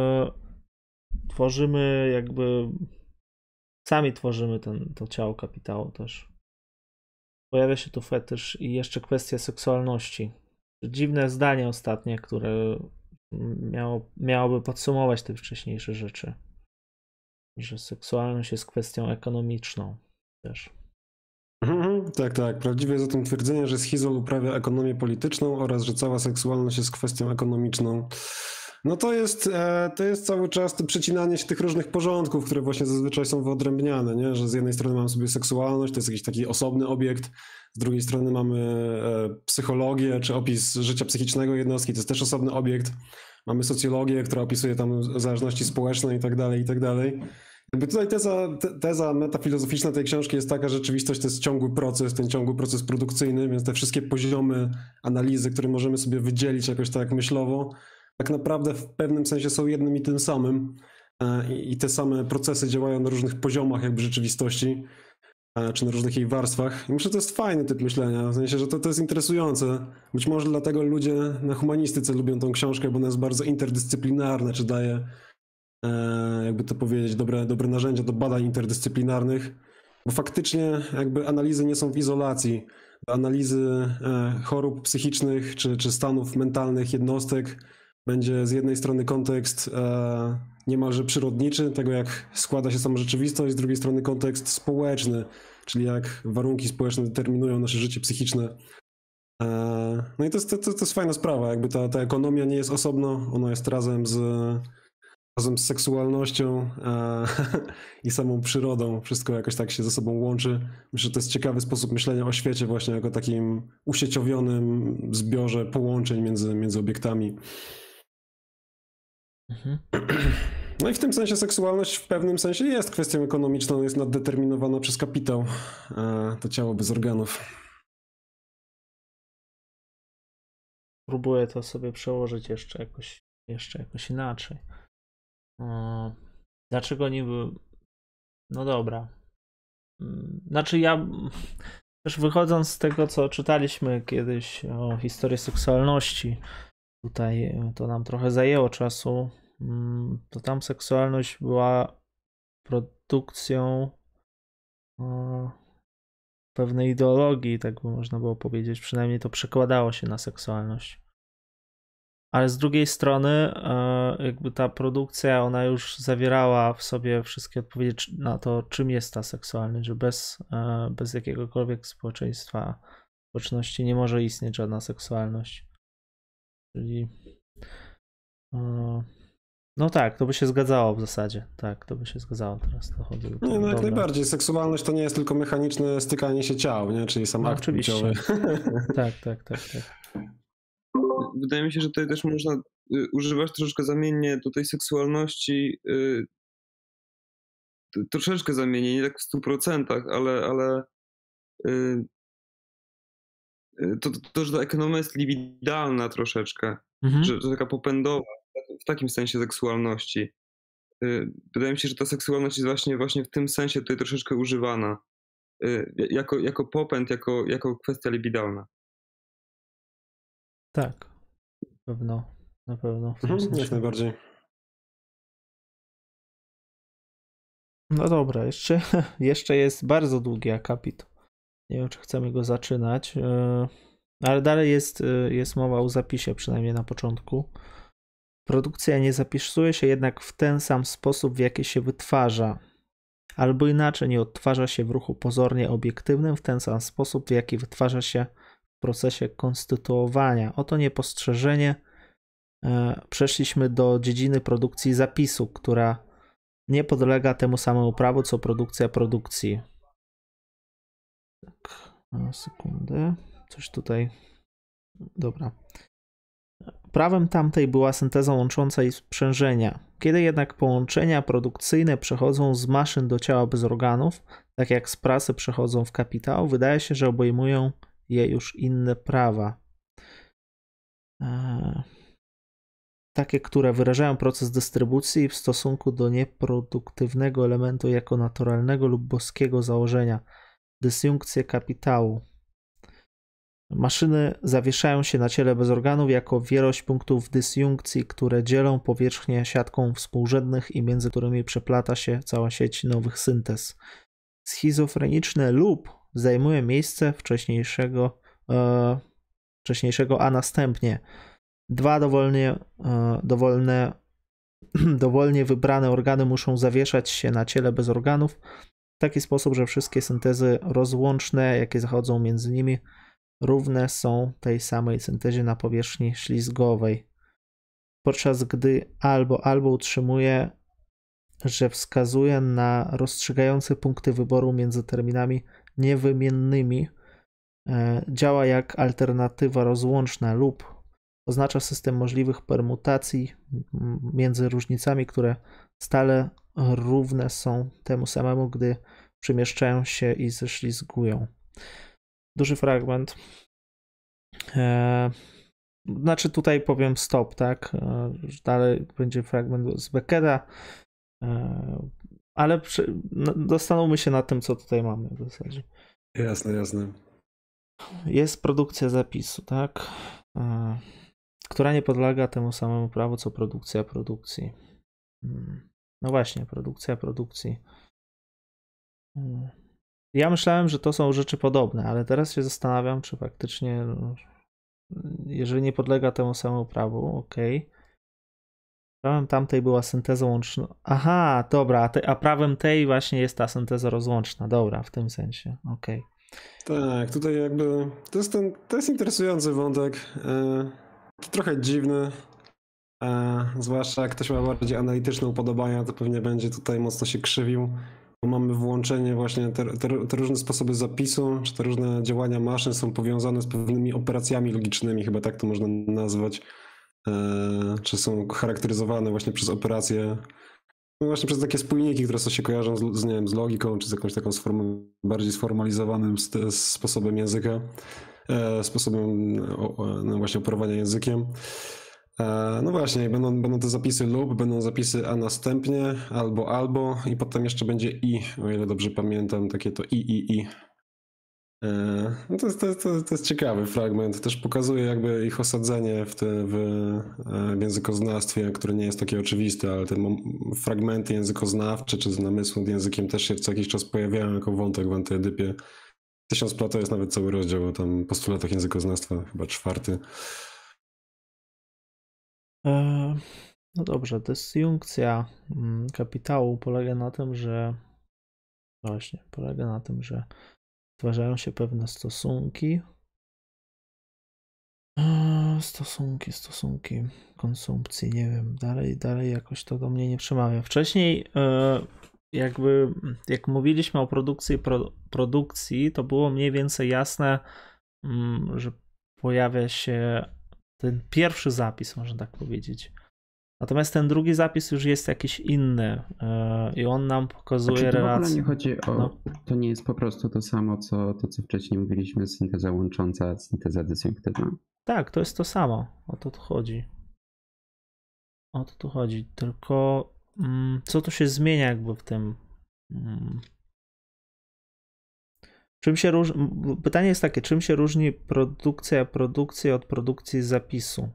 tworzymy jakby, sami tworzymy to ciało kapitału też. Pojawia się tu fetysz i jeszcze kwestia seksualności. Dziwne zdanie ostatnie, które miałoby podsumować te wcześniejsze rzeczy. Że seksualność jest kwestią ekonomiczną też.
Tak. Prawdziwe jest zatem twierdzenie, że schizol uprawia ekonomię polityczną oraz że cała seksualność jest kwestią ekonomiczną. No to jest cały czas to przecinanie się tych różnych porządków, które właśnie zazwyczaj są wyodrębniane, nie? Że z jednej strony mamy sobie seksualność, to jest jakiś taki osobny obiekt, z drugiej strony mamy psychologię czy opis życia psychicznego jednostki, to jest też osobny obiekt. Mamy socjologię, która opisuje tam zależności społeczne i tak dalej. Jakby tutaj teza metafilozoficzna tej książki jest taka, że rzeczywistość to jest ciągły proces, ten ciągły proces produkcyjny, więc te wszystkie poziomy analizy, które możemy sobie wydzielić jakoś tak myślowo, tak naprawdę w pewnym sensie są jednym i tym samym i te same procesy działają na różnych poziomach jakby rzeczywistości, czy na różnych jej warstwach. I myślę, że to jest fajny typ myślenia, w sensie, że to jest interesujące. Być może dlatego ludzie na humanistyce lubią tą książkę, bo ona jest bardzo interdyscyplinarna, czy daje, jakby to powiedzieć, dobre narzędzia do badań interdyscyplinarnych, bo faktycznie jakby analizy nie są w izolacji. Do analizy chorób psychicznych czy stanów mentalnych jednostek będzie z jednej strony kontekst niemalże przyrodniczy, tego jak składa się sama rzeczywistość, z drugiej strony kontekst społeczny, czyli jak warunki społeczne determinują nasze życie psychiczne. No i to jest fajna sprawa, jakby ta ekonomia nie jest osobno, ona jest razem razem z seksualnością i samą przyrodą wszystko jakoś tak się ze sobą łączy. Myślę, że to jest ciekawy sposób myślenia o świecie właśnie jako takim usieciowionym zbiorze połączeń między obiektami. No i w tym sensie seksualność w pewnym sensie jest kwestią ekonomiczną, jest naddeterminowana przez kapitał, to ciało bez organów.
Próbuję to sobie przełożyć jeszcze jakoś inaczej. Dlaczego niby... No dobra. Znaczy ja też wychodząc z tego, co czytaliśmy kiedyś o historii seksualności, tutaj to nam trochę zajęło czasu, to tam seksualność była produkcją pewnej ideologii, tak by można było powiedzieć, przynajmniej to przekładało się na seksualność. Ale z drugiej strony jakby ta produkcja, ona już zawierała w sobie wszystkie odpowiedzi na to, czym jest ta seksualność, że bez jakiegokolwiek społeczności nie może istnieć żadna seksualność. Czyli no tak, to by się zgadzało w zasadzie. Tak, to by się zgadzało teraz. Dochodzę do tego.
Nie, no jak
Dobra.
najbardziej. Seksualność to nie jest tylko mechaniczne stykanie się ciał, nie? Czyli sam akt płciowy.
Tak.
Wydaje mi się, że tutaj też można używać troszeczkę zamiennie do tej seksualności, troszeczkę zamiennie, nie tak w 100%, ale to, że ta ekonomia jest libidalna troszeczkę, że taka popędowa, w takim sensie seksualności. Wydaje mi się, że ta seksualność jest właśnie w tym sensie tutaj troszeczkę używana. Jako popęd, jako kwestia libidalna.
Tak. Na pewno.
Jak najbardziej.
No dobra, jeszcze jest bardzo długi akapit. Nie wiem, czy chcemy go zaczynać, ale dalej jest mowa o zapisie, przynajmniej na początku. Produkcja nie zapisuje się jednak w ten sam sposób, w jaki się wytwarza, albo inaczej nie odtwarza się w ruchu pozornie obiektywnym w ten sam sposób, w jaki wytwarza się w procesie konstytuowania. Oto niepostrzeżenie przeszliśmy do dziedziny produkcji zapisu, która nie podlega temu samemu prawu, co produkcja produkcji. Tak, sekundę. Coś tutaj. Dobra. Prawem tamtej była synteza łącząca i sprzężenia. Kiedy jednak połączenia produkcyjne przechodzą z maszyn do ciała bez organów, tak jak z prasy przechodzą w kapitał, wydaje się, że obejmują je już inne prawa. Takie, które wyrażają proces dystrybucji w stosunku do nieproduktywnego elementu jako naturalnego lub boskiego założenia, dysjunkcję kapitału. Maszyny zawieszają się na ciele bez organów jako wielość punktów dysjunkcji, które dzielą powierzchnię siatką współrzędnych i między którymi przeplata się cała sieć nowych syntez. Schizofreniczne lub zajmuje miejsce wcześniejszego, a następnie dwa dowolnie wybrane organy muszą zawieszać się na ciele bez organów w taki sposób, że wszystkie syntezy rozłączne, jakie zachodzą między nimi, równe są tej samej syntezie na powierzchni ślizgowej. Podczas gdy albo utrzymuje, że wskazuje na rozstrzygające punkty wyboru między terminami niewymiennymi, działa jak alternatywa rozłączna lub oznacza system możliwych permutacji między różnicami, które stale równe są temu samemu, gdy przemieszczają się i ześlizgują. Duży fragment. Znaczy tutaj powiem stop, tak? Dalej będzie fragment z Beckera, ale zastanówmy się nad tym, co tutaj mamy w zasadzie.
Jasne.
Jest produkcja zapisu, tak? Która nie podlega temu samemu prawu, co produkcja produkcji. No właśnie, produkcja produkcji. Ja myślałem, że to są rzeczy podobne, ale teraz się zastanawiam, czy faktycznie, jeżeli nie podlega temu samemu prawu, okej. Prawem tamtej była synteza łączna. Aha, dobra, a prawem tej właśnie jest ta synteza rozłączna. Dobra, w tym sensie, okej.
Tak, tutaj jakby to jest interesujący wątek. Trochę dziwny. Zwłaszcza jak ktoś ma bardziej analityczne upodobania, to pewnie będzie tutaj mocno się krzywił. Bo mamy włączenie właśnie, te różne sposoby zapisu, czy te różne działania maszyn są powiązane z pewnymi operacjami logicznymi, chyba tak to można nazwać. Czy są charakteryzowane właśnie przez operacje, no właśnie przez takie spójniki, które się kojarzą nie wiem, z logiką, czy z jakąś taką bardziej sformalizowanym sposobem języka, sposobem no właśnie operowania językiem. No właśnie, będą te zapisy lub, będą zapisy a następnie, albo i potem jeszcze będzie i, o ile dobrze pamiętam, takie to i. No to jest ciekawy fragment, też pokazuje jakby ich osadzenie w językoznawstwie, które nie jest takie oczywiste, ale te fragmenty językoznawcze czy z namysłu nad językiem też się co jakiś czas pojawiają jako wątek w Antyedypie. 1000 plat to jest nawet cały rozdział o tam postulatach językoznawstwa, chyba 4.
No dobrze, dysjunkcja kapitału polega na tym, że stwarzają się pewne stosunki, konsumpcji, nie wiem, dalej jakoś to do mnie nie przemawia. Wcześniej jakby jak mówiliśmy o produkcji, to było mniej więcej jasne, że pojawia się ten pierwszy zapis, można tak powiedzieć. Natomiast ten drugi zapis już jest jakiś inny i on nam pokazuje relację.
W ogóle nie chodzi o... To nie jest po prostu to samo, co wcześniej mówiliśmy, synteza łącząca, synteza dysjunktywna.
Tak, to jest to samo. O to tu chodzi. Tylko co tu się zmienia jakby w tym... Czym się różni... Pytanie jest takie, czym się różni produkcja produkcji od produkcji zapisu?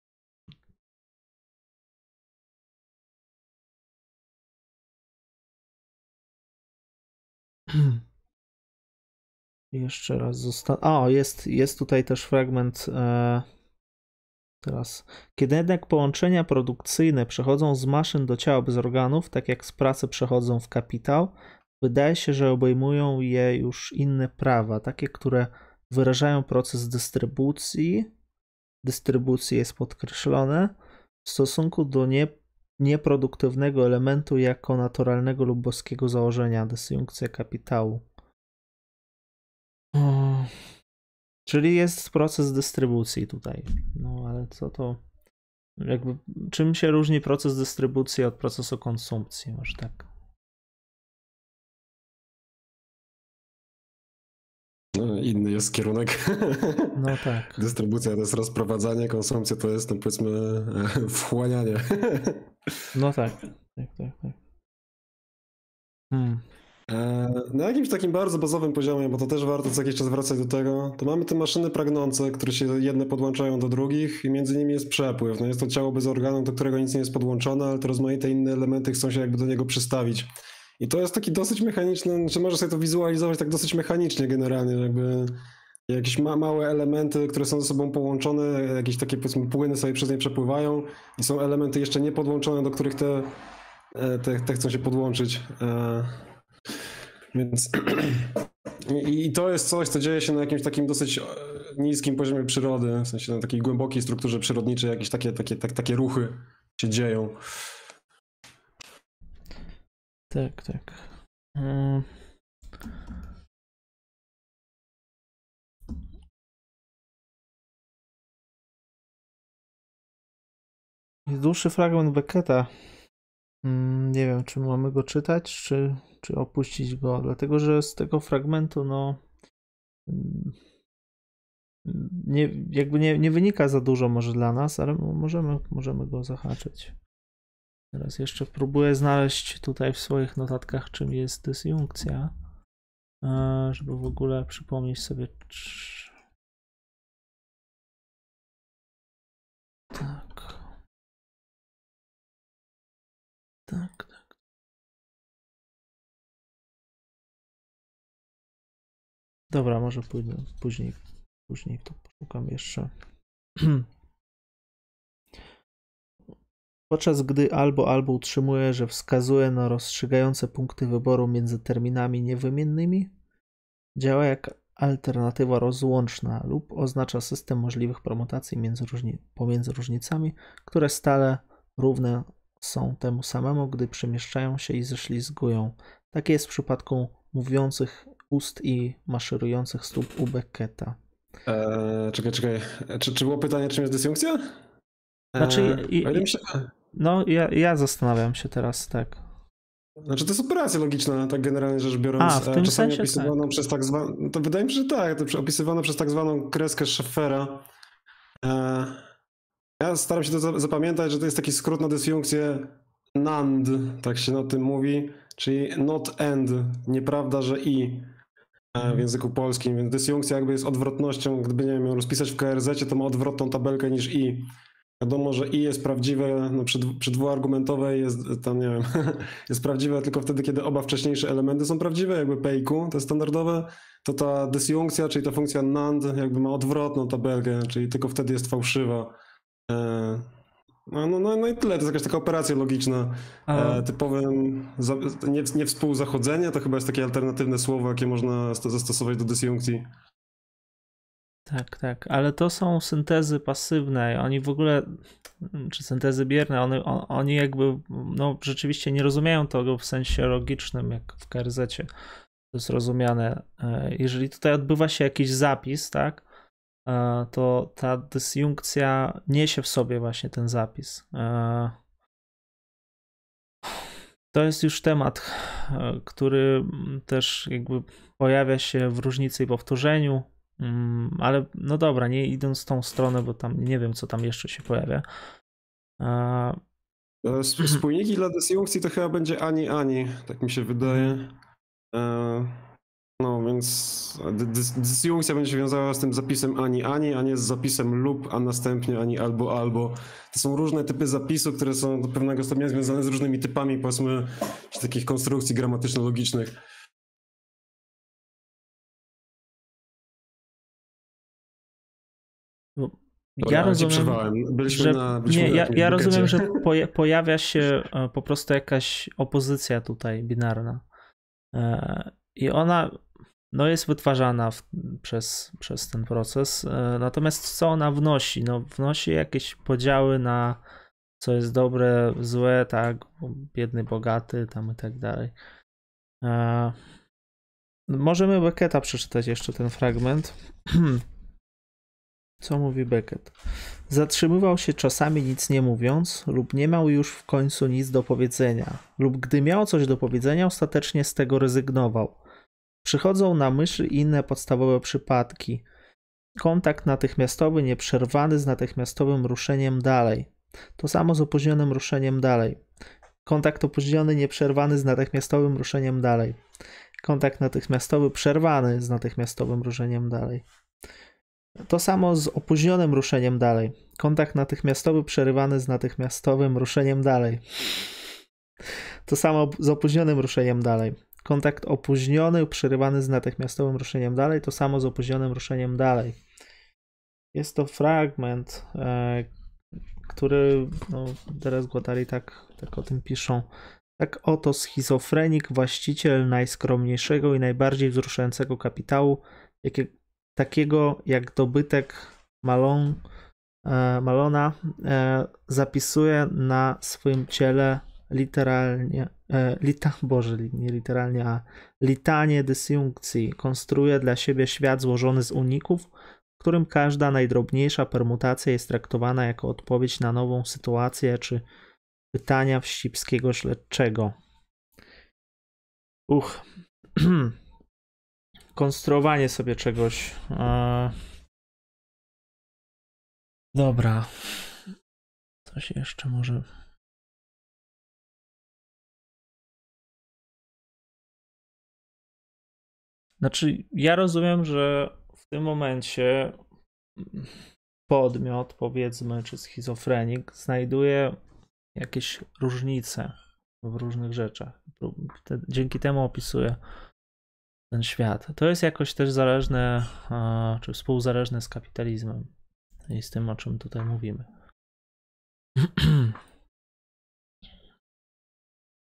Jeszcze raz jest tutaj też fragment teraz. Kiedy jednak połączenia produkcyjne przechodzą z maszyn do ciała bez organów, tak jak z pracy przechodzą w kapitał, wydaje się, że obejmują je już inne prawa, takie, które wyrażają proces dystrybucji. Dystrybucji jest podkreślone w stosunku do nieproduktywnego elementu jako naturalnego lub boskiego założenia, dysjunkcja kapitału. Czyli jest proces dystrybucji tutaj. No ale co to... Jakby, czym się różni proces dystrybucji od procesu konsumpcji? Może tak.
No, inny jest kierunek.
No tak.
Dystrybucja to jest rozprowadzanie, konsumpcja to jest, no powiedzmy, wchłanianie.
No tak.
Na jakimś takim bardzo bazowym poziomie, bo to też warto co jakiś czas wracać do tego, to mamy te maszyny pragnące, które się jedne podłączają do drugich i między nimi jest przepływ. No jest to ciało bez organu, do którego nic nie jest podłączone, ale te rozmaite inne elementy chcą się jakby do niego przystawić. I to jest taki dosyć mechaniczny, czy możesz sobie to wizualizować tak dosyć mechanicznie generalnie, jakby jakieś małe elementy, które są ze sobą połączone, jakieś takie powiedzmy płyny sobie przez nie przepływają i są elementy jeszcze niepodłączone, do których te chcą się podłączyć. Więc i to jest coś, co dzieje się na jakimś takim dosyć niskim poziomie przyrody, w sensie na takiej głębokiej strukturze przyrodniczej, jakieś takie ruchy się dzieją.
Tak. Jest dłuższy fragment Becketa. Nie wiem, czy mamy go czytać, czy opuścić go, dlatego że z tego fragmentu nie wynika za dużo może dla nas, ale możemy go zahaczyć. Teraz jeszcze próbuję znaleźć tutaj w swoich notatkach, czym jest dysjunkcja, żeby w ogóle przypomnieć sobie. Tak. Dobra, może później to poszukam jeszcze. Podczas gdy albo utrzymuje, że wskazuje na rozstrzygające punkty wyboru między terminami niewymiennymi, działa jak alternatywa rozłączna lub oznacza system możliwych permutacji pomiędzy różnicami, które stale równe są temu samemu, gdy przemieszczają się i ześlizgują. Tak jest w przypadku mówiących ust i maszerujących stóp u Becketa.
Czekaj. Czy było pytanie, czym jest dysjunkcja?
Znaczy, ja zastanawiam się teraz, tak.
Znaczy to jest operacja logiczna, tak generalnie rzecz biorąc.
W tym
czasami
sensie
opisywaną
tak.
przez tak zwaną, to wydaje mi się, że tak, to opisywane przez tak zwaną kreskę Schaeffera. Ja staram się to zapamiętać, że to jest taki skrót na dysjunkcję NAND, tak się o tym mówi, czyli not and, nieprawda, że i w języku polskim, więc dysjunkcja jakby jest odwrotnością, gdyby nie wiem, ją rozpisać w KRZ, to ma odwrotną tabelkę niż i. Wiadomo, że i jest prawdziwe, no przy dwuargumentowej jest tam, nie wiem, jest prawdziwe tylko wtedy, kiedy oba wcześniejsze elementy są prawdziwe, jakby P i Q, to jest standardowe, to ta dysjunkcja, czyli ta funkcja NAND jakby ma odwrotną tabelkę, czyli tylko wtedy jest fałszywa. No i tyle, to jest jakaś taka operacja logiczna. Typowym niewspółzachodzenie to chyba jest takie alternatywne słowo, jakie można zastosować do dysjunkcji.
Tak, ale to są syntezy pasywne, oni w ogóle, czy syntezy bierne, oni jakby, no rzeczywiście nie rozumieją tego w sensie logicznym, jak w KRZ-cie to jest rozumiane. Jeżeli tutaj odbywa się jakiś zapis, tak, to ta dysjunkcja niesie w sobie właśnie ten zapis. To jest już temat, który też jakby pojawia się w różnicy i powtórzeniu, ale no dobra, nie idąc w tą stronę, bo tam nie wiem, co tam jeszcze się pojawia.
Spójniki dla dysjunkcji to chyba będzie ani, tak mi się wydaje. No więc dysjunkcja będzie się wiązała z tym zapisem ani, a nie z zapisem lub, a następnie ani albo. To są różne typy zapisu, które są do pewnego stopnia związane z różnymi typami, powiedzmy, takich konstrukcji gramatyczno-logicznych.
Ja rozumiem, ja rozumiem, że pojawia się po prostu jakaś opozycja tutaj binarna i ona no, jest wytwarzana przez ten proces, natomiast co ona wnosi? No, wnosi jakieś podziały na co jest dobre, złe, tak, biedny, bogaty, tam i tak dalej. Możemy Becketa przeczytać jeszcze ten fragment. Co mówi Beckett? Zatrzymywał się czasami nic nie mówiąc, lub nie miał już w końcu nic do powiedzenia, lub gdy miał coś do powiedzenia, ostatecznie z tego rezygnował. Przychodzą na myśl inne podstawowe przypadki. Kontakt natychmiastowy nieprzerwany z natychmiastowym ruszeniem dalej. To samo z opóźnionym ruszeniem dalej. Kontakt opóźniony nieprzerwany z natychmiastowym ruszeniem dalej. Kontakt natychmiastowy przerwany z natychmiastowym ruszeniem dalej. To samo z opóźnionym ruszeniem dalej. Kontakt natychmiastowy przerywany z natychmiastowym ruszeniem dalej. To samo z opóźnionym ruszeniem dalej. Kontakt opóźniony przerywany z natychmiastowym ruszeniem dalej. To samo z opóźnionym ruszeniem dalej. Jest to fragment, który no, teraz Guattari tak o tym piszą. Tak oto schizofrenik, właściciel najskromniejszego i najbardziej wzruszającego kapitału, takiego jak dobytek Malona, zapisuje na swoim ciele literalnie, litanie dysjunkcji. Konstruuje dla siebie świat złożony z uników, w którym każda najdrobniejsza permutacja jest traktowana jako odpowiedź na nową sytuację czy pytania wścibskiego śledczego. Konstruowanie sobie czegoś. Dobra. Coś jeszcze może. Znaczy, ja rozumiem, że w tym momencie podmiot, powiedzmy, czy schizofrenik znajduje jakieś różnice w różnych rzeczach. Dzięki temu opisuje ten świat. To jest jakoś też zależne, czy współzależne z kapitalizmem i z tym, o czym tutaj mówimy.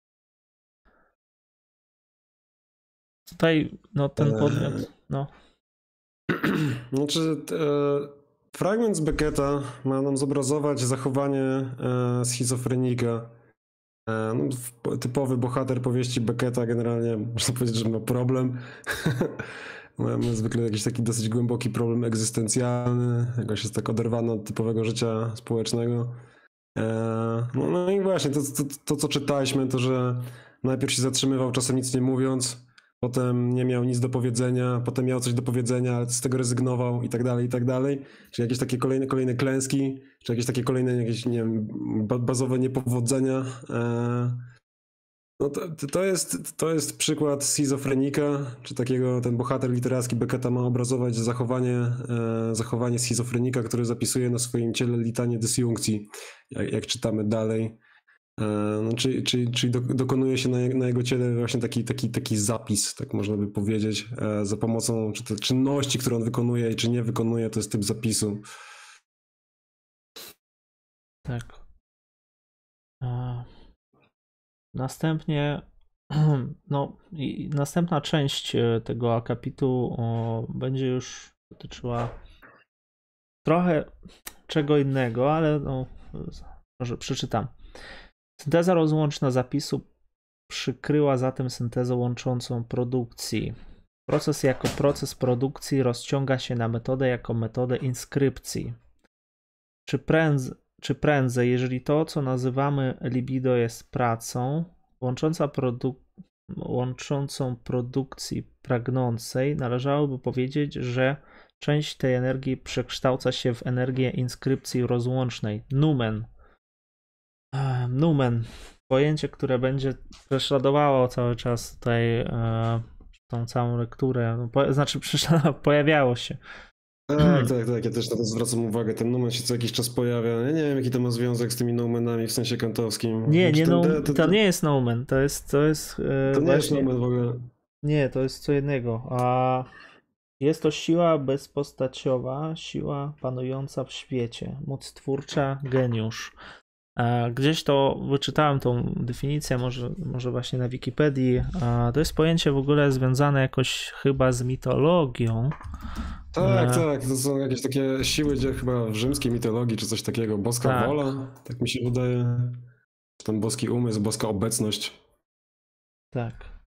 Tutaj, no ten podmiot, no.
Znaczy, fragment z Becketa ma nam zobrazować zachowanie schizofrenika. Typowy bohater powieści Becketa generalnie można powiedzieć, że ma problem. Ma zwykle jakiś taki dosyć głęboki problem egzystencjalny, jakoś jest tak oderwany od typowego życia społecznego. No i właśnie, to co czytaliśmy, to że najpierw się zatrzymywał, czasem nic nie mówiąc, potem nie miał nic do powiedzenia, potem miał coś do powiedzenia, ale z tego rezygnował i tak dalej, i tak dalej. Czyli jakieś takie kolejne klęski, czy jakieś takie kolejne, jakieś, nie wiem, bazowe niepowodzenia. No to jest przykład schizofrenika, czy takiego, ten bohater literacki Becketa ma obrazować zachowanie schizofrenika, który zapisuje na swoim ciele litanię dysjunkcji, jak czytamy dalej. No, czyli dokonuje się na jego ciele właśnie taki zapis, tak można by powiedzieć, za pomocą czy te czynności, które on wykonuje i czy nie wykonuje, to jest typ zapisu.
Tak. Następnie, no i następna część tego akapitu będzie już dotyczyła trochę czego innego, ale no, może przeczytam. Synteza rozłączna zapisu przykryła zatem syntezę łączącą produkcji. Proces jako proces produkcji rozciąga się na metodę jako metodę inskrypcji. Czy prędzej, jeżeli to, co nazywamy libido, jest pracą łączącą produkcji pragnącej, należałoby powiedzieć, że część tej energii przekształca się w energię inskrypcji rozłącznej. Numen. Pojęcie, które będzie prześladowało cały czas tutaj tą całą lekturę. Pojawiało się.
Tak. Ja też na to zwracam uwagę. Ten numen się co jakiś czas pojawia. Ja nie wiem, jaki to ma związek z tymi numenami w sensie kantowskim.
To nie jest numen. To jest
to nie
właśnie,
jest numen w ogóle.
Nie, to jest co innego. A jest to siła bezpostaciowa, siła panująca w świecie, moc twórcza, geniusz. Gdzieś to wyczytałem tą definicję, może właśnie na Wikipedii. To jest pojęcie w ogóle związane jakoś chyba z mitologią.
Tak. To są jakieś takie siły, gdzie chyba w rzymskiej mitologii czy coś takiego. Boska wola, tak mi się wydaje. Tam boski umysł, boska obecność.
Tak.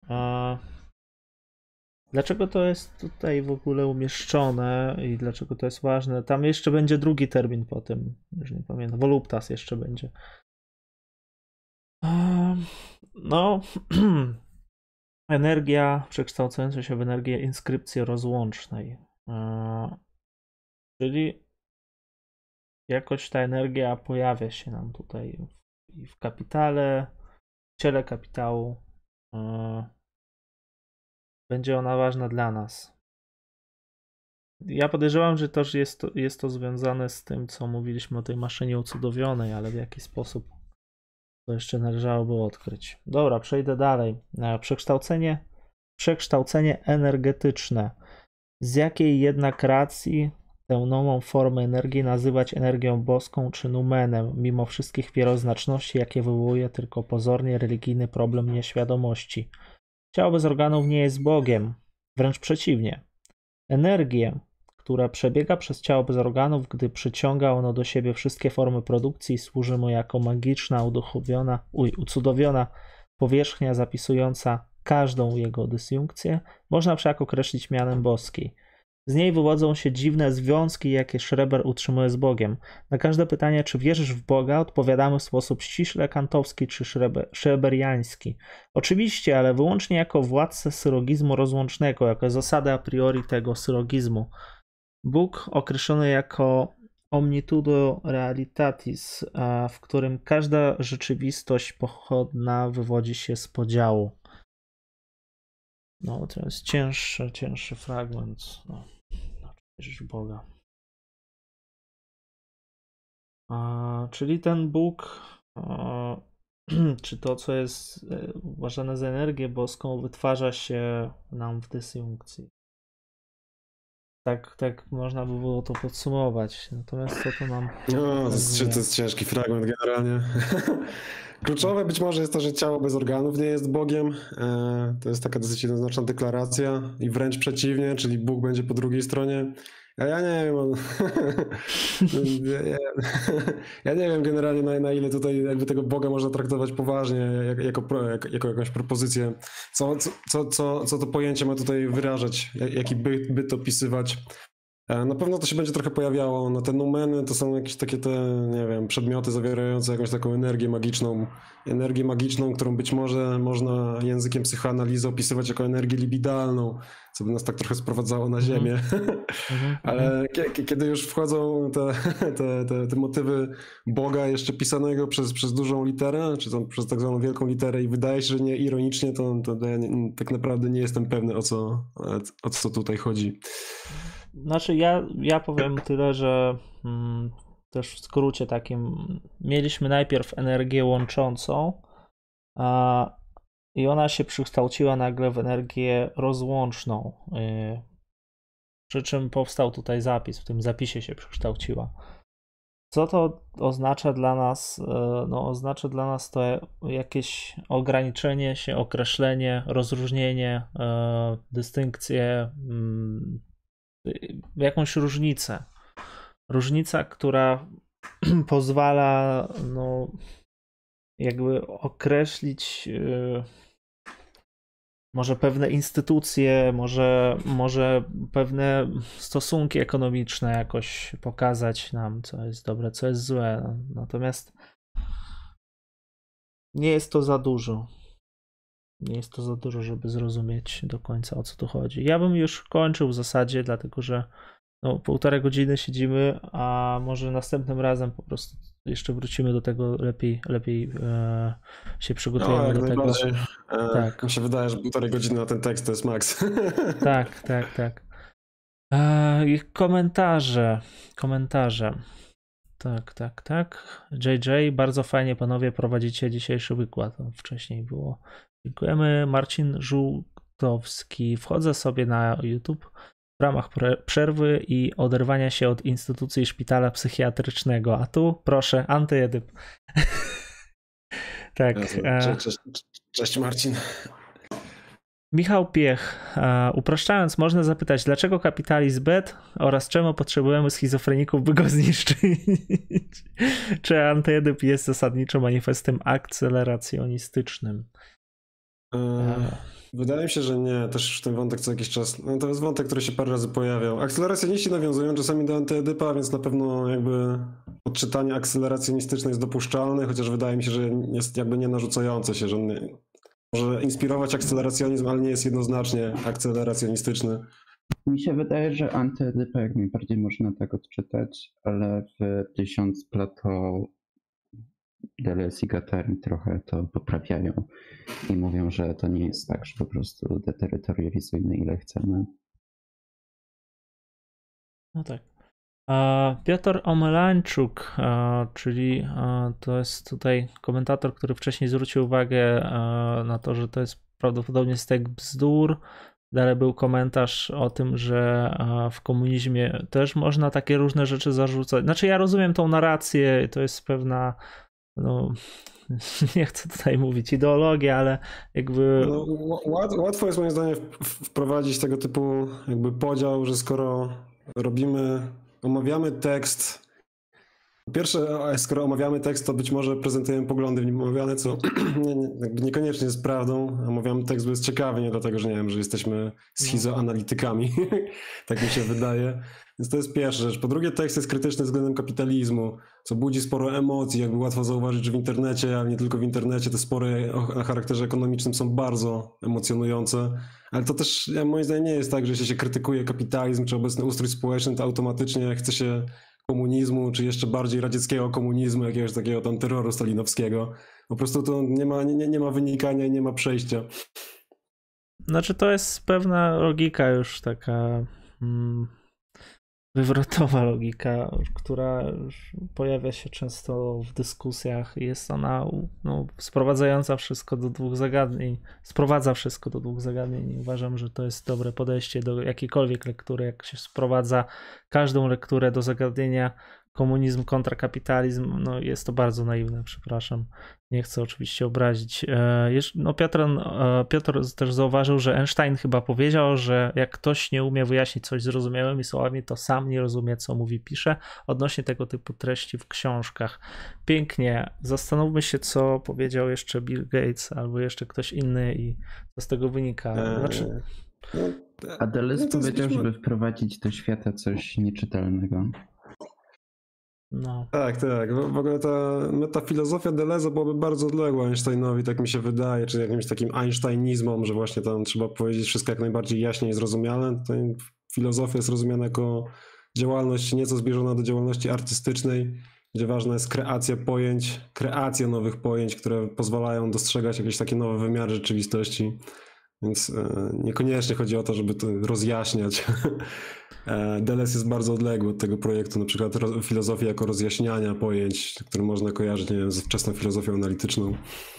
Dlaczego to jest tutaj w ogóle umieszczone i dlaczego to jest ważne? Tam jeszcze będzie drugi termin po tym, już nie pamiętam. Voluptas jeszcze będzie. No, energia przekształcająca się w energię inskrypcji rozłącznej. Czyli jakoś ta energia pojawia się nam tutaj w kapitale, w ciele kapitału. Będzie ona ważna dla nas. Ja podejrzewam, że też jest to związane z tym, co mówiliśmy o tej maszynie ucudowionej, ale w jaki sposób to jeszcze należałoby odkryć. Dobra, przejdę dalej. Przekształcenie energetyczne. Z jakiej jednak racji tę nową formę energii nazywać energią boską czy numenem, mimo wszystkich wieloznaczności, jakie wywołuje tylko pozornie religijny problem nieświadomości? Ciało bez organów nie jest Bogiem, wręcz przeciwnie. Energię, która przebiega przez ciało bez organów, gdy przyciąga ono do siebie wszystkie formy produkcji, służy mu jako magiczna, ucudowiona powierzchnia zapisująca każdą jego dysjunkcję, można wszak określić mianem boskiej. Z niej wywodzą się dziwne związki, jakie Schreber utrzymuje z Bogiem. Na każde pytanie, czy wierzysz w Boga, odpowiadamy w sposób ściśle kantowski czy schreberiański. Oczywiście, ale wyłącznie jako władcę sylogizmu rozłącznego, jako zasadę a priori tego sylogizmu. Bóg określony jako omnitudo realitatis, w którym każda rzeczywistość pochodna wywodzi się z podziału. No, to jest cięższy fragment. No, wierzysz w Boga. Czyli ten Bóg, czy to, co jest uważane za energię boską, wytwarza się nam w dysjunkcji. Tak można by było to podsumować. Natomiast co to nam...
No, to jest ciężki fragment generalnie. Kluczowe być może jest to, że ciało bez organów nie jest Bogiem. To jest taka dosyć jednoznaczna deklaracja i wręcz przeciwnie, czyli Bóg będzie po drugiej stronie. A ja nie wiem, ja nie wiem generalnie na ile tutaj jakby tego Boga można traktować poważnie, jako jakąś propozycję. Co to pojęcie ma tutaj wyrażać, jaki byt opisywać. Na pewno to się będzie trochę pojawiało. No te numeny to są jakieś takie nie wiem, przedmioty zawierające jakąś taką energię magiczną, którą być może można językiem psychoanalizy opisywać jako energię libidalną, co by nas tak trochę sprowadzało na ziemię. Ale kiedy już wchodzą te motywy Boga jeszcze pisanego przez dużą literę, czy tam przez tak zwaną wielką literę i wydaje się, że nie ironicznie, to ja tak naprawdę nie jestem pewny, o co tutaj chodzi.
Znaczy ja powiem tyle, że też w skrócie takim mieliśmy najpierw energię łączącą i ona się przekształciła nagle w energię rozłączną, przy czym powstał tutaj zapis, w tym zapisie się przekształciła. Co to oznacza dla nas? No, oznacza dla nas to jakieś ograniczenie się, określenie, rozróżnienie, dystynkcję, jakąś różnicę. Różnica, która pozwala no, jakby określić może pewne instytucje, może pewne stosunki ekonomiczne jakoś pokazać nam, co jest dobre, co jest złe. Natomiast nie jest to za dużo. Nie jest to za dużo, żeby zrozumieć do końca, o co tu chodzi. Ja bym już kończył w zasadzie, dlatego że no, 1,5 godziny siedzimy, a może następnym razem po prostu jeszcze wrócimy do tego, lepiej się przygotujemy do tego.
Tak. Mi się wydaje, że 1,5 godziny na ten tekst to jest maks.
Tak. Komentarze. Tak. JJ, bardzo fajnie panowie prowadzicie dzisiejszy wykład. Wcześniej było. Dziękujemy. Marcin Żółtowski. Wchodzę sobie na YouTube w ramach przerwy i oderwania się od instytucji szpitala psychiatrycznego. A tu proszę, antyedyp. Tak.
Cześć Marcin.
Michał Piech. Upraszczając, można zapytać, dlaczego kapitalizm bad oraz czemu potrzebujemy schizofreników, by go zniszczyć? Czy antyedyp jest zasadniczo manifestem akceleracjonistycznym?
Wydaje mi się, że nie. Też ten wątek co jakiś czas. No to jest wątek, który się parę razy pojawiał. Akceleracjoniści nawiązują czasami do antyedypa, więc na pewno jakby odczytanie akceleracjonistyczne jest dopuszczalne, chociaż wydaje mi się, że jest jakby nie narzucające się, że może inspirować akceleracjonizm, ale nie jest jednoznacznie akceleracjonistyczny.
Mi się wydaje, że antyedypa jak najbardziej można tak odczytać, ale w 1000 Plato, Deleuze i Guattari trochę to poprawiają i mówią, że to nie jest tak, że po prostu deterytorializujmy ile chcemy.
No tak. Piotr Omelańczuk, czyli to jest tutaj komentator, który wcześniej zwrócił uwagę na to, że to jest prawdopodobnie stek bzdur. Dalej był komentarz o tym, że w komunizmie też można takie różne rzeczy zarzucać. Znaczy ja rozumiem tą narrację, to jest pewna, no nie chcę tutaj mówić ideologia, ale jakby...
No, łatwo jest moim zdaniem wprowadzić tego typu jakby podział, że skoro omawiamy tekst. Po pierwsze, skoro omawiamy tekst, to być może prezentujemy poglądy w nim omawiane, co niekoniecznie jest prawdą. Omawiamy tekst, bo jest ciekawy, nie dlatego, że nie wiem, że jesteśmy schizoanalitykami. Tak mi się wydaje. Więc to jest pierwsza rzecz. Po drugie, tekst jest krytyczny względem kapitalizmu, co budzi sporo emocji. Jakby łatwo zauważyć, że w internecie, ale nie tylko w internecie, te spory o charakterze ekonomicznym są bardzo emocjonujące. Ale to też moim zdaniem nie jest tak, że jeśli się krytykuje kapitalizm czy obecny ustrój społeczny, to automatycznie chce się komunizmu, czy jeszcze bardziej radzieckiego komunizmu, jakiegoś takiego tam terroru stalinowskiego. Po prostu to nie ma wynikania i nie ma przejścia.
Znaczy to jest pewna logika już taka wywrotowa logika, która pojawia się często w dyskusjach. Jest ona sprowadza wszystko do dwóch zagadnień. Uważam, że to jest dobre podejście do jakiejkolwiek lektury, jak się sprowadza każdą lekturę do zagadnienia komunizm kontra kapitalizm, jest to bardzo naiwne, przepraszam. Nie chcę oczywiście obrazić. Piotr też zauważył, że Einstein chyba powiedział, że jak ktoś nie umie wyjaśnić coś zrozumiałymi słowami, to sam nie rozumie, co mówi, pisze, odnośnie tego typu treści w książkach. Pięknie. Zastanówmy się, co powiedział jeszcze Bill Gates albo jeszcze ktoś inny i co z tego wynika.
A Deleuze powiedział, żeby wprowadzić do świata coś nieczytelnego.
Tak. W ogóle ta metafilozofia Deleuze'a byłaby bardzo odległa Einsteinowi, tak mi się wydaje, czy jakimś takim einsteinizmom, że właśnie tam trzeba powiedzieć wszystko jak najbardziej jaśnie i zrozumiale. Filozofia jest rozumiana jako działalność nieco zbliżona do działalności artystycznej, gdzie ważna jest kreacja nowych pojęć, które pozwalają dostrzegać jakieś takie nowe wymiary rzeczywistości. Więc niekoniecznie chodzi o to, żeby to rozjaśniać. Deleuze jest bardzo odległy od tego projektu, na przykład filozofii jako rozjaśniania pojęć, które można kojarzyć, ze wczesną filozofią analityczną.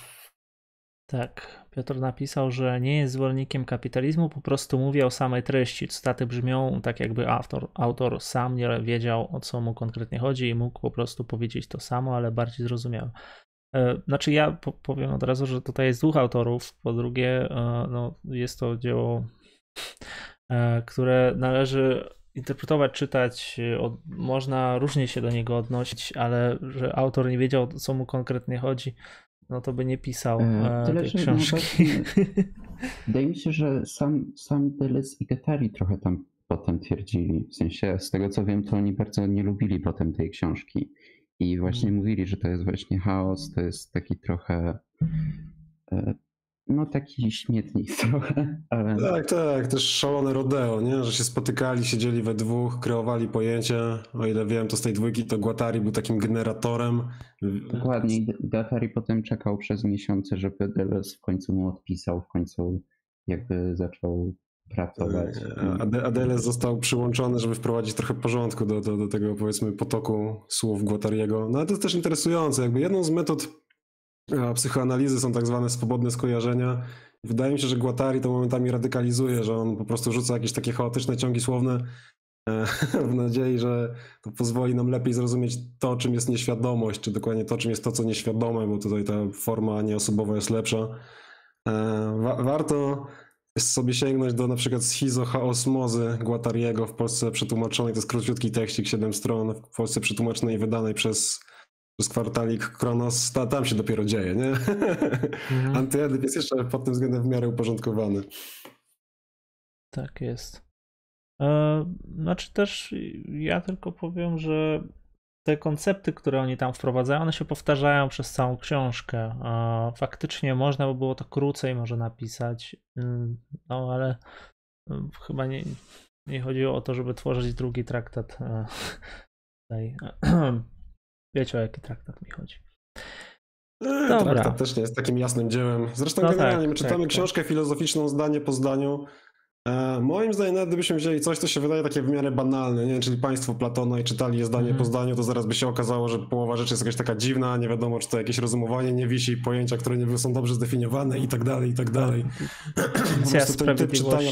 Tak, Piotr napisał, że nie jest zwolennikiem kapitalizmu, po prostu mówi o samej treści. Cytaty brzmią tak, jakby autor sam nie wiedział, o co mu konkretnie chodzi i mógł po prostu powiedzieć to samo, ale bardziej zrozumiałe. Znaczy ja powiem od razu, że tutaj jest dwóch autorów, po drugie jest to dzieło, które należy interpretować, czytać, można różnie się do niego odnosić, ale że autor nie wiedział, o co mu konkretnie chodzi, to by nie pisał tej książki.
Wydaje mi się, że sam Deleuze i Guattari trochę tam potem twierdzili, w sensie z tego co wiem, to oni bardzo nie lubili potem tej książki i właśnie mówili, że to jest właśnie chaos, to jest taki trochę taki śmietnik trochę, ale...
Tak, też szalone rodeo, nie? Że się spotykali, siedzieli we dwóch, kreowali pojęcia. O ile wiem, to z tej dwójki to Guattari był takim generatorem.
Dokładnie, Guattari potem czekał przez miesiące, żeby Deleuze w końcu mu odpisał, w końcu jakby zaczął pracować.
A Deleuze został przyłączony, żeby wprowadzić trochę porządku do tego, powiedzmy, potoku słów Guattariego. Ale to jest też interesujące, jakby jedną z metod psychoanalizy są tak zwane swobodne skojarzenia. Wydaje mi się, że Guattari to momentami radykalizuje, że on po prostu rzuca jakieś takie chaotyczne ciągi słowne w nadziei, że to pozwoli nam lepiej zrozumieć to, czym jest nieświadomość, czy dokładnie to, czym jest to, co nieświadome, bo tutaj ta forma nieosobowa jest lepsza. Warto jest sobie sięgnąć do na przykład schizochaosmozy Guattariego, w Polsce przetłumaczonej, to jest króciutki tekstik, 7 stron, w Polsce przetłumaczonej i wydanej przez kwartalik Kronos, tam się dopiero dzieje, nie? Antyedyp jest jeszcze pod tym względem w miarę uporządkowany.
Tak jest. Znaczy też ja tylko powiem, że te koncepty, które oni tam wprowadzają, one się powtarzają przez całą książkę. Faktycznie można by było to krócej może napisać, ale chyba nie chodziło o to, żeby tworzyć drugi traktat tutaj. Wiecie, o jaki traktat mi chodzi.
Dobra. Traktat też nie jest takim jasnym dziełem. Zresztą generalnie my czytamy książkę filozoficzną zdanie po zdaniu. Moim zdaniem, nawet gdybyśmy wzięli coś, co się wydaje takie w miarę banalne, nie? Czyli państwo Platona i czytali je zdanie po zdaniu, to zaraz by się okazało, że połowa rzeczy jest jakaś taka dziwna, nie wiadomo, czy to jakieś rozumowanie nie wisi, pojęcia, które nie są dobrze zdefiniowane i tak dalej, i tak dalej. Po prostu ten typ czytania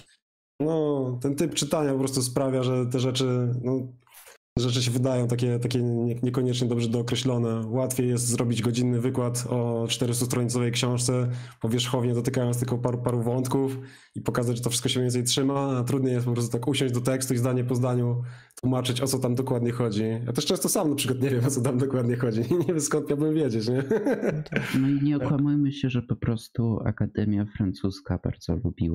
ten typ czytania po prostu sprawia, że te rzeczy się wydają takie niekoniecznie dobrze dookreślone. Łatwiej jest zrobić godzinny wykład o 400-stronicowej książce, powierzchownie dotykając tylko paru wątków i pokazać, że to wszystko się mniej więcej trzyma, a trudniej jest po prostu tak usiąść do tekstu i zdanie po zdaniu tłumaczyć, o co tam dokładnie chodzi. Ja też często sam na przykład nie wiem, o co tam dokładnie chodzi. Nie wiem, skąd miałbym wiedzieć, nie?
No i nie okłamujmy się, że po prostu Akademia Francuska bardzo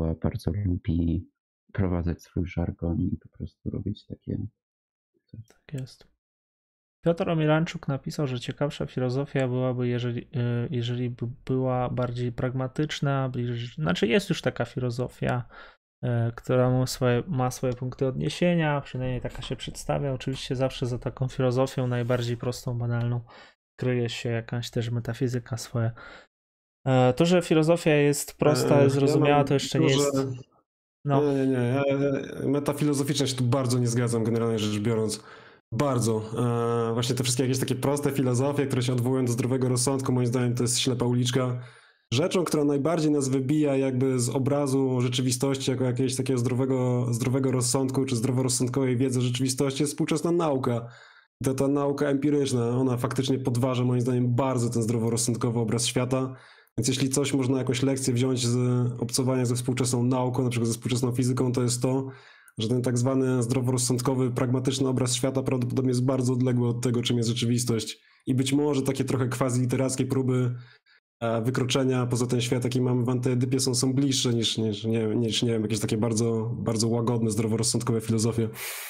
lubi prowadzać swój żargon i po prostu robić takie...
Tak jest. Piotr Omilanczuk napisał, że ciekawsza filozofia byłaby, jeżeli by była bardziej pragmatyczna. Znaczy jest już taka filozofia, która ma swoje punkty odniesienia, przynajmniej taka się przedstawia. Oczywiście zawsze za taką filozofią najbardziej prostą, banalną kryje się jakaś też metafizyka swoja. To, że filozofia jest prosta, jest zrozumiała, to jeszcze nie jest... No.
Nie. Metafilozoficznie się tu bardzo nie zgadzam, generalnie rzecz biorąc. Bardzo. Właśnie te wszystkie jakieś takie proste filozofie, które się odwołują do zdrowego rozsądku, moim zdaniem to jest ślepa uliczka. Rzeczą, która najbardziej nas wybija jakby z obrazu rzeczywistości, jako jakiegoś takiego zdrowego rozsądku, czy zdroworozsądkowej wiedzy o rzeczywistości jest współczesna nauka. Ta nauka empiryczna, ona faktycznie podważa moim zdaniem bardzo ten zdroworozsądkowy obraz świata. Więc jeśli coś można jakąś lekcję wziąć z obcowania ze współczesną nauką, na przykład ze współczesną fizyką, to jest to, że ten tak zwany zdroworozsądkowy, pragmatyczny obraz świata prawdopodobnie jest bardzo odległy od tego, czym jest rzeczywistość. I być może takie trochę quasi-literackie próby wykroczenia poza ten świat, jaki mamy w Antyedypie, są bliższe niż nie wiem, jakieś takie bardzo, bardzo łagodne, zdroworozsądkowe filozofie.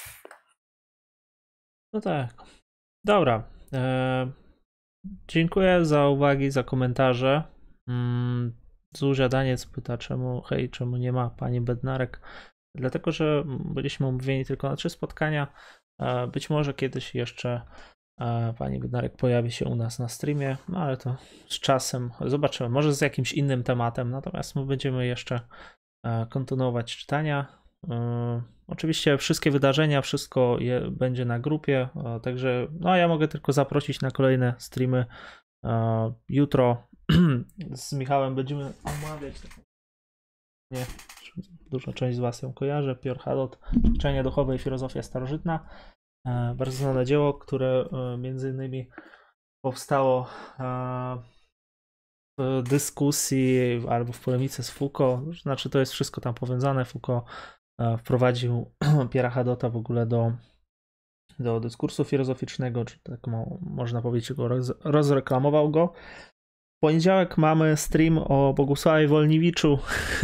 No tak. Dobra. Dziękuję za uwagi, za komentarze. Zuzia Daniec pyta, czemu nie ma pani Bednarek? Dlatego, że byliśmy umówieni tylko na 3 spotkania. Być może kiedyś jeszcze pani Bednarek pojawi się u nas na streamie, no ale to z czasem zobaczymy. Może z jakimś innym tematem, natomiast my będziemy jeszcze kontynuować czytania. Oczywiście wszystkie wydarzenia, wszystko będzie na grupie, także no ja mogę tylko zaprosić na kolejne streamy. Jutro z Michałem będziemy omawiać duża część z was ją kojarzy, Piotr Hadot, Ćwiczenia duchowe i filozofia starożytna. Bardzo znane dzieło, które między innymi powstało w dyskusji albo w polemice z Foucault. Znaczy to jest wszystko tam powiązane. Foucault wprowadził Pierre'a Hadota w ogóle do dyskursu filozoficznego, czy tak można powiedzieć, rozreklamował go. W poniedziałek mamy stream o Bogusławie Wolniewiczu,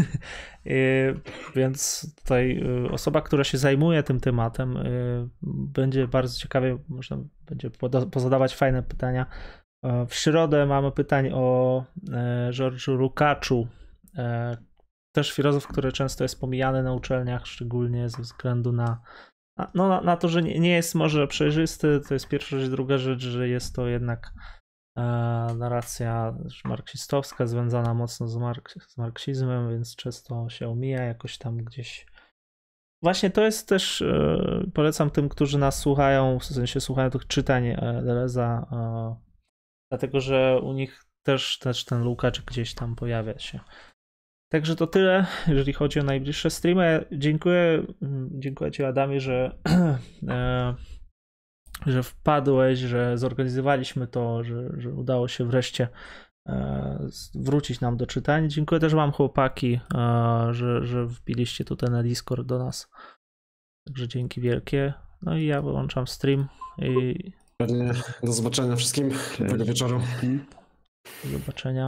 więc tutaj osoba, która się zajmuje tym tematem, będzie bardzo ciekawie, można będzie pozadawać fajne pytania. W środę mamy pytań o George'u Lukáczu, też filozof, który często jest pomijany na uczelniach, szczególnie ze względu na to, że nie jest może przejrzysty. To jest pierwsza rzecz. Druga rzecz, że jest to jednak narracja marksistowska, związana mocno z marksizmem, więc często się omija jakoś tam gdzieś. Właśnie to jest też, polecam tym, którzy nas słuchają, w sensie słuchają tych czytań Deleuza, dlatego że u nich też ten Lukács gdzieś tam pojawia się. Także to tyle, jeżeli chodzi o najbliższe streamy. Dziękuję ci, Adamie, że wpadłeś, że zorganizowaliśmy to, że udało się wreszcie wrócić nam do czytań. Dziękuję też wam, chłopaki, że wbiliście tutaj na Discord do nas. Także dzięki wielkie. No i ja wyłączam stream.
Do zobaczenia wszystkim. Dobrego wieczoru.
Do zobaczenia.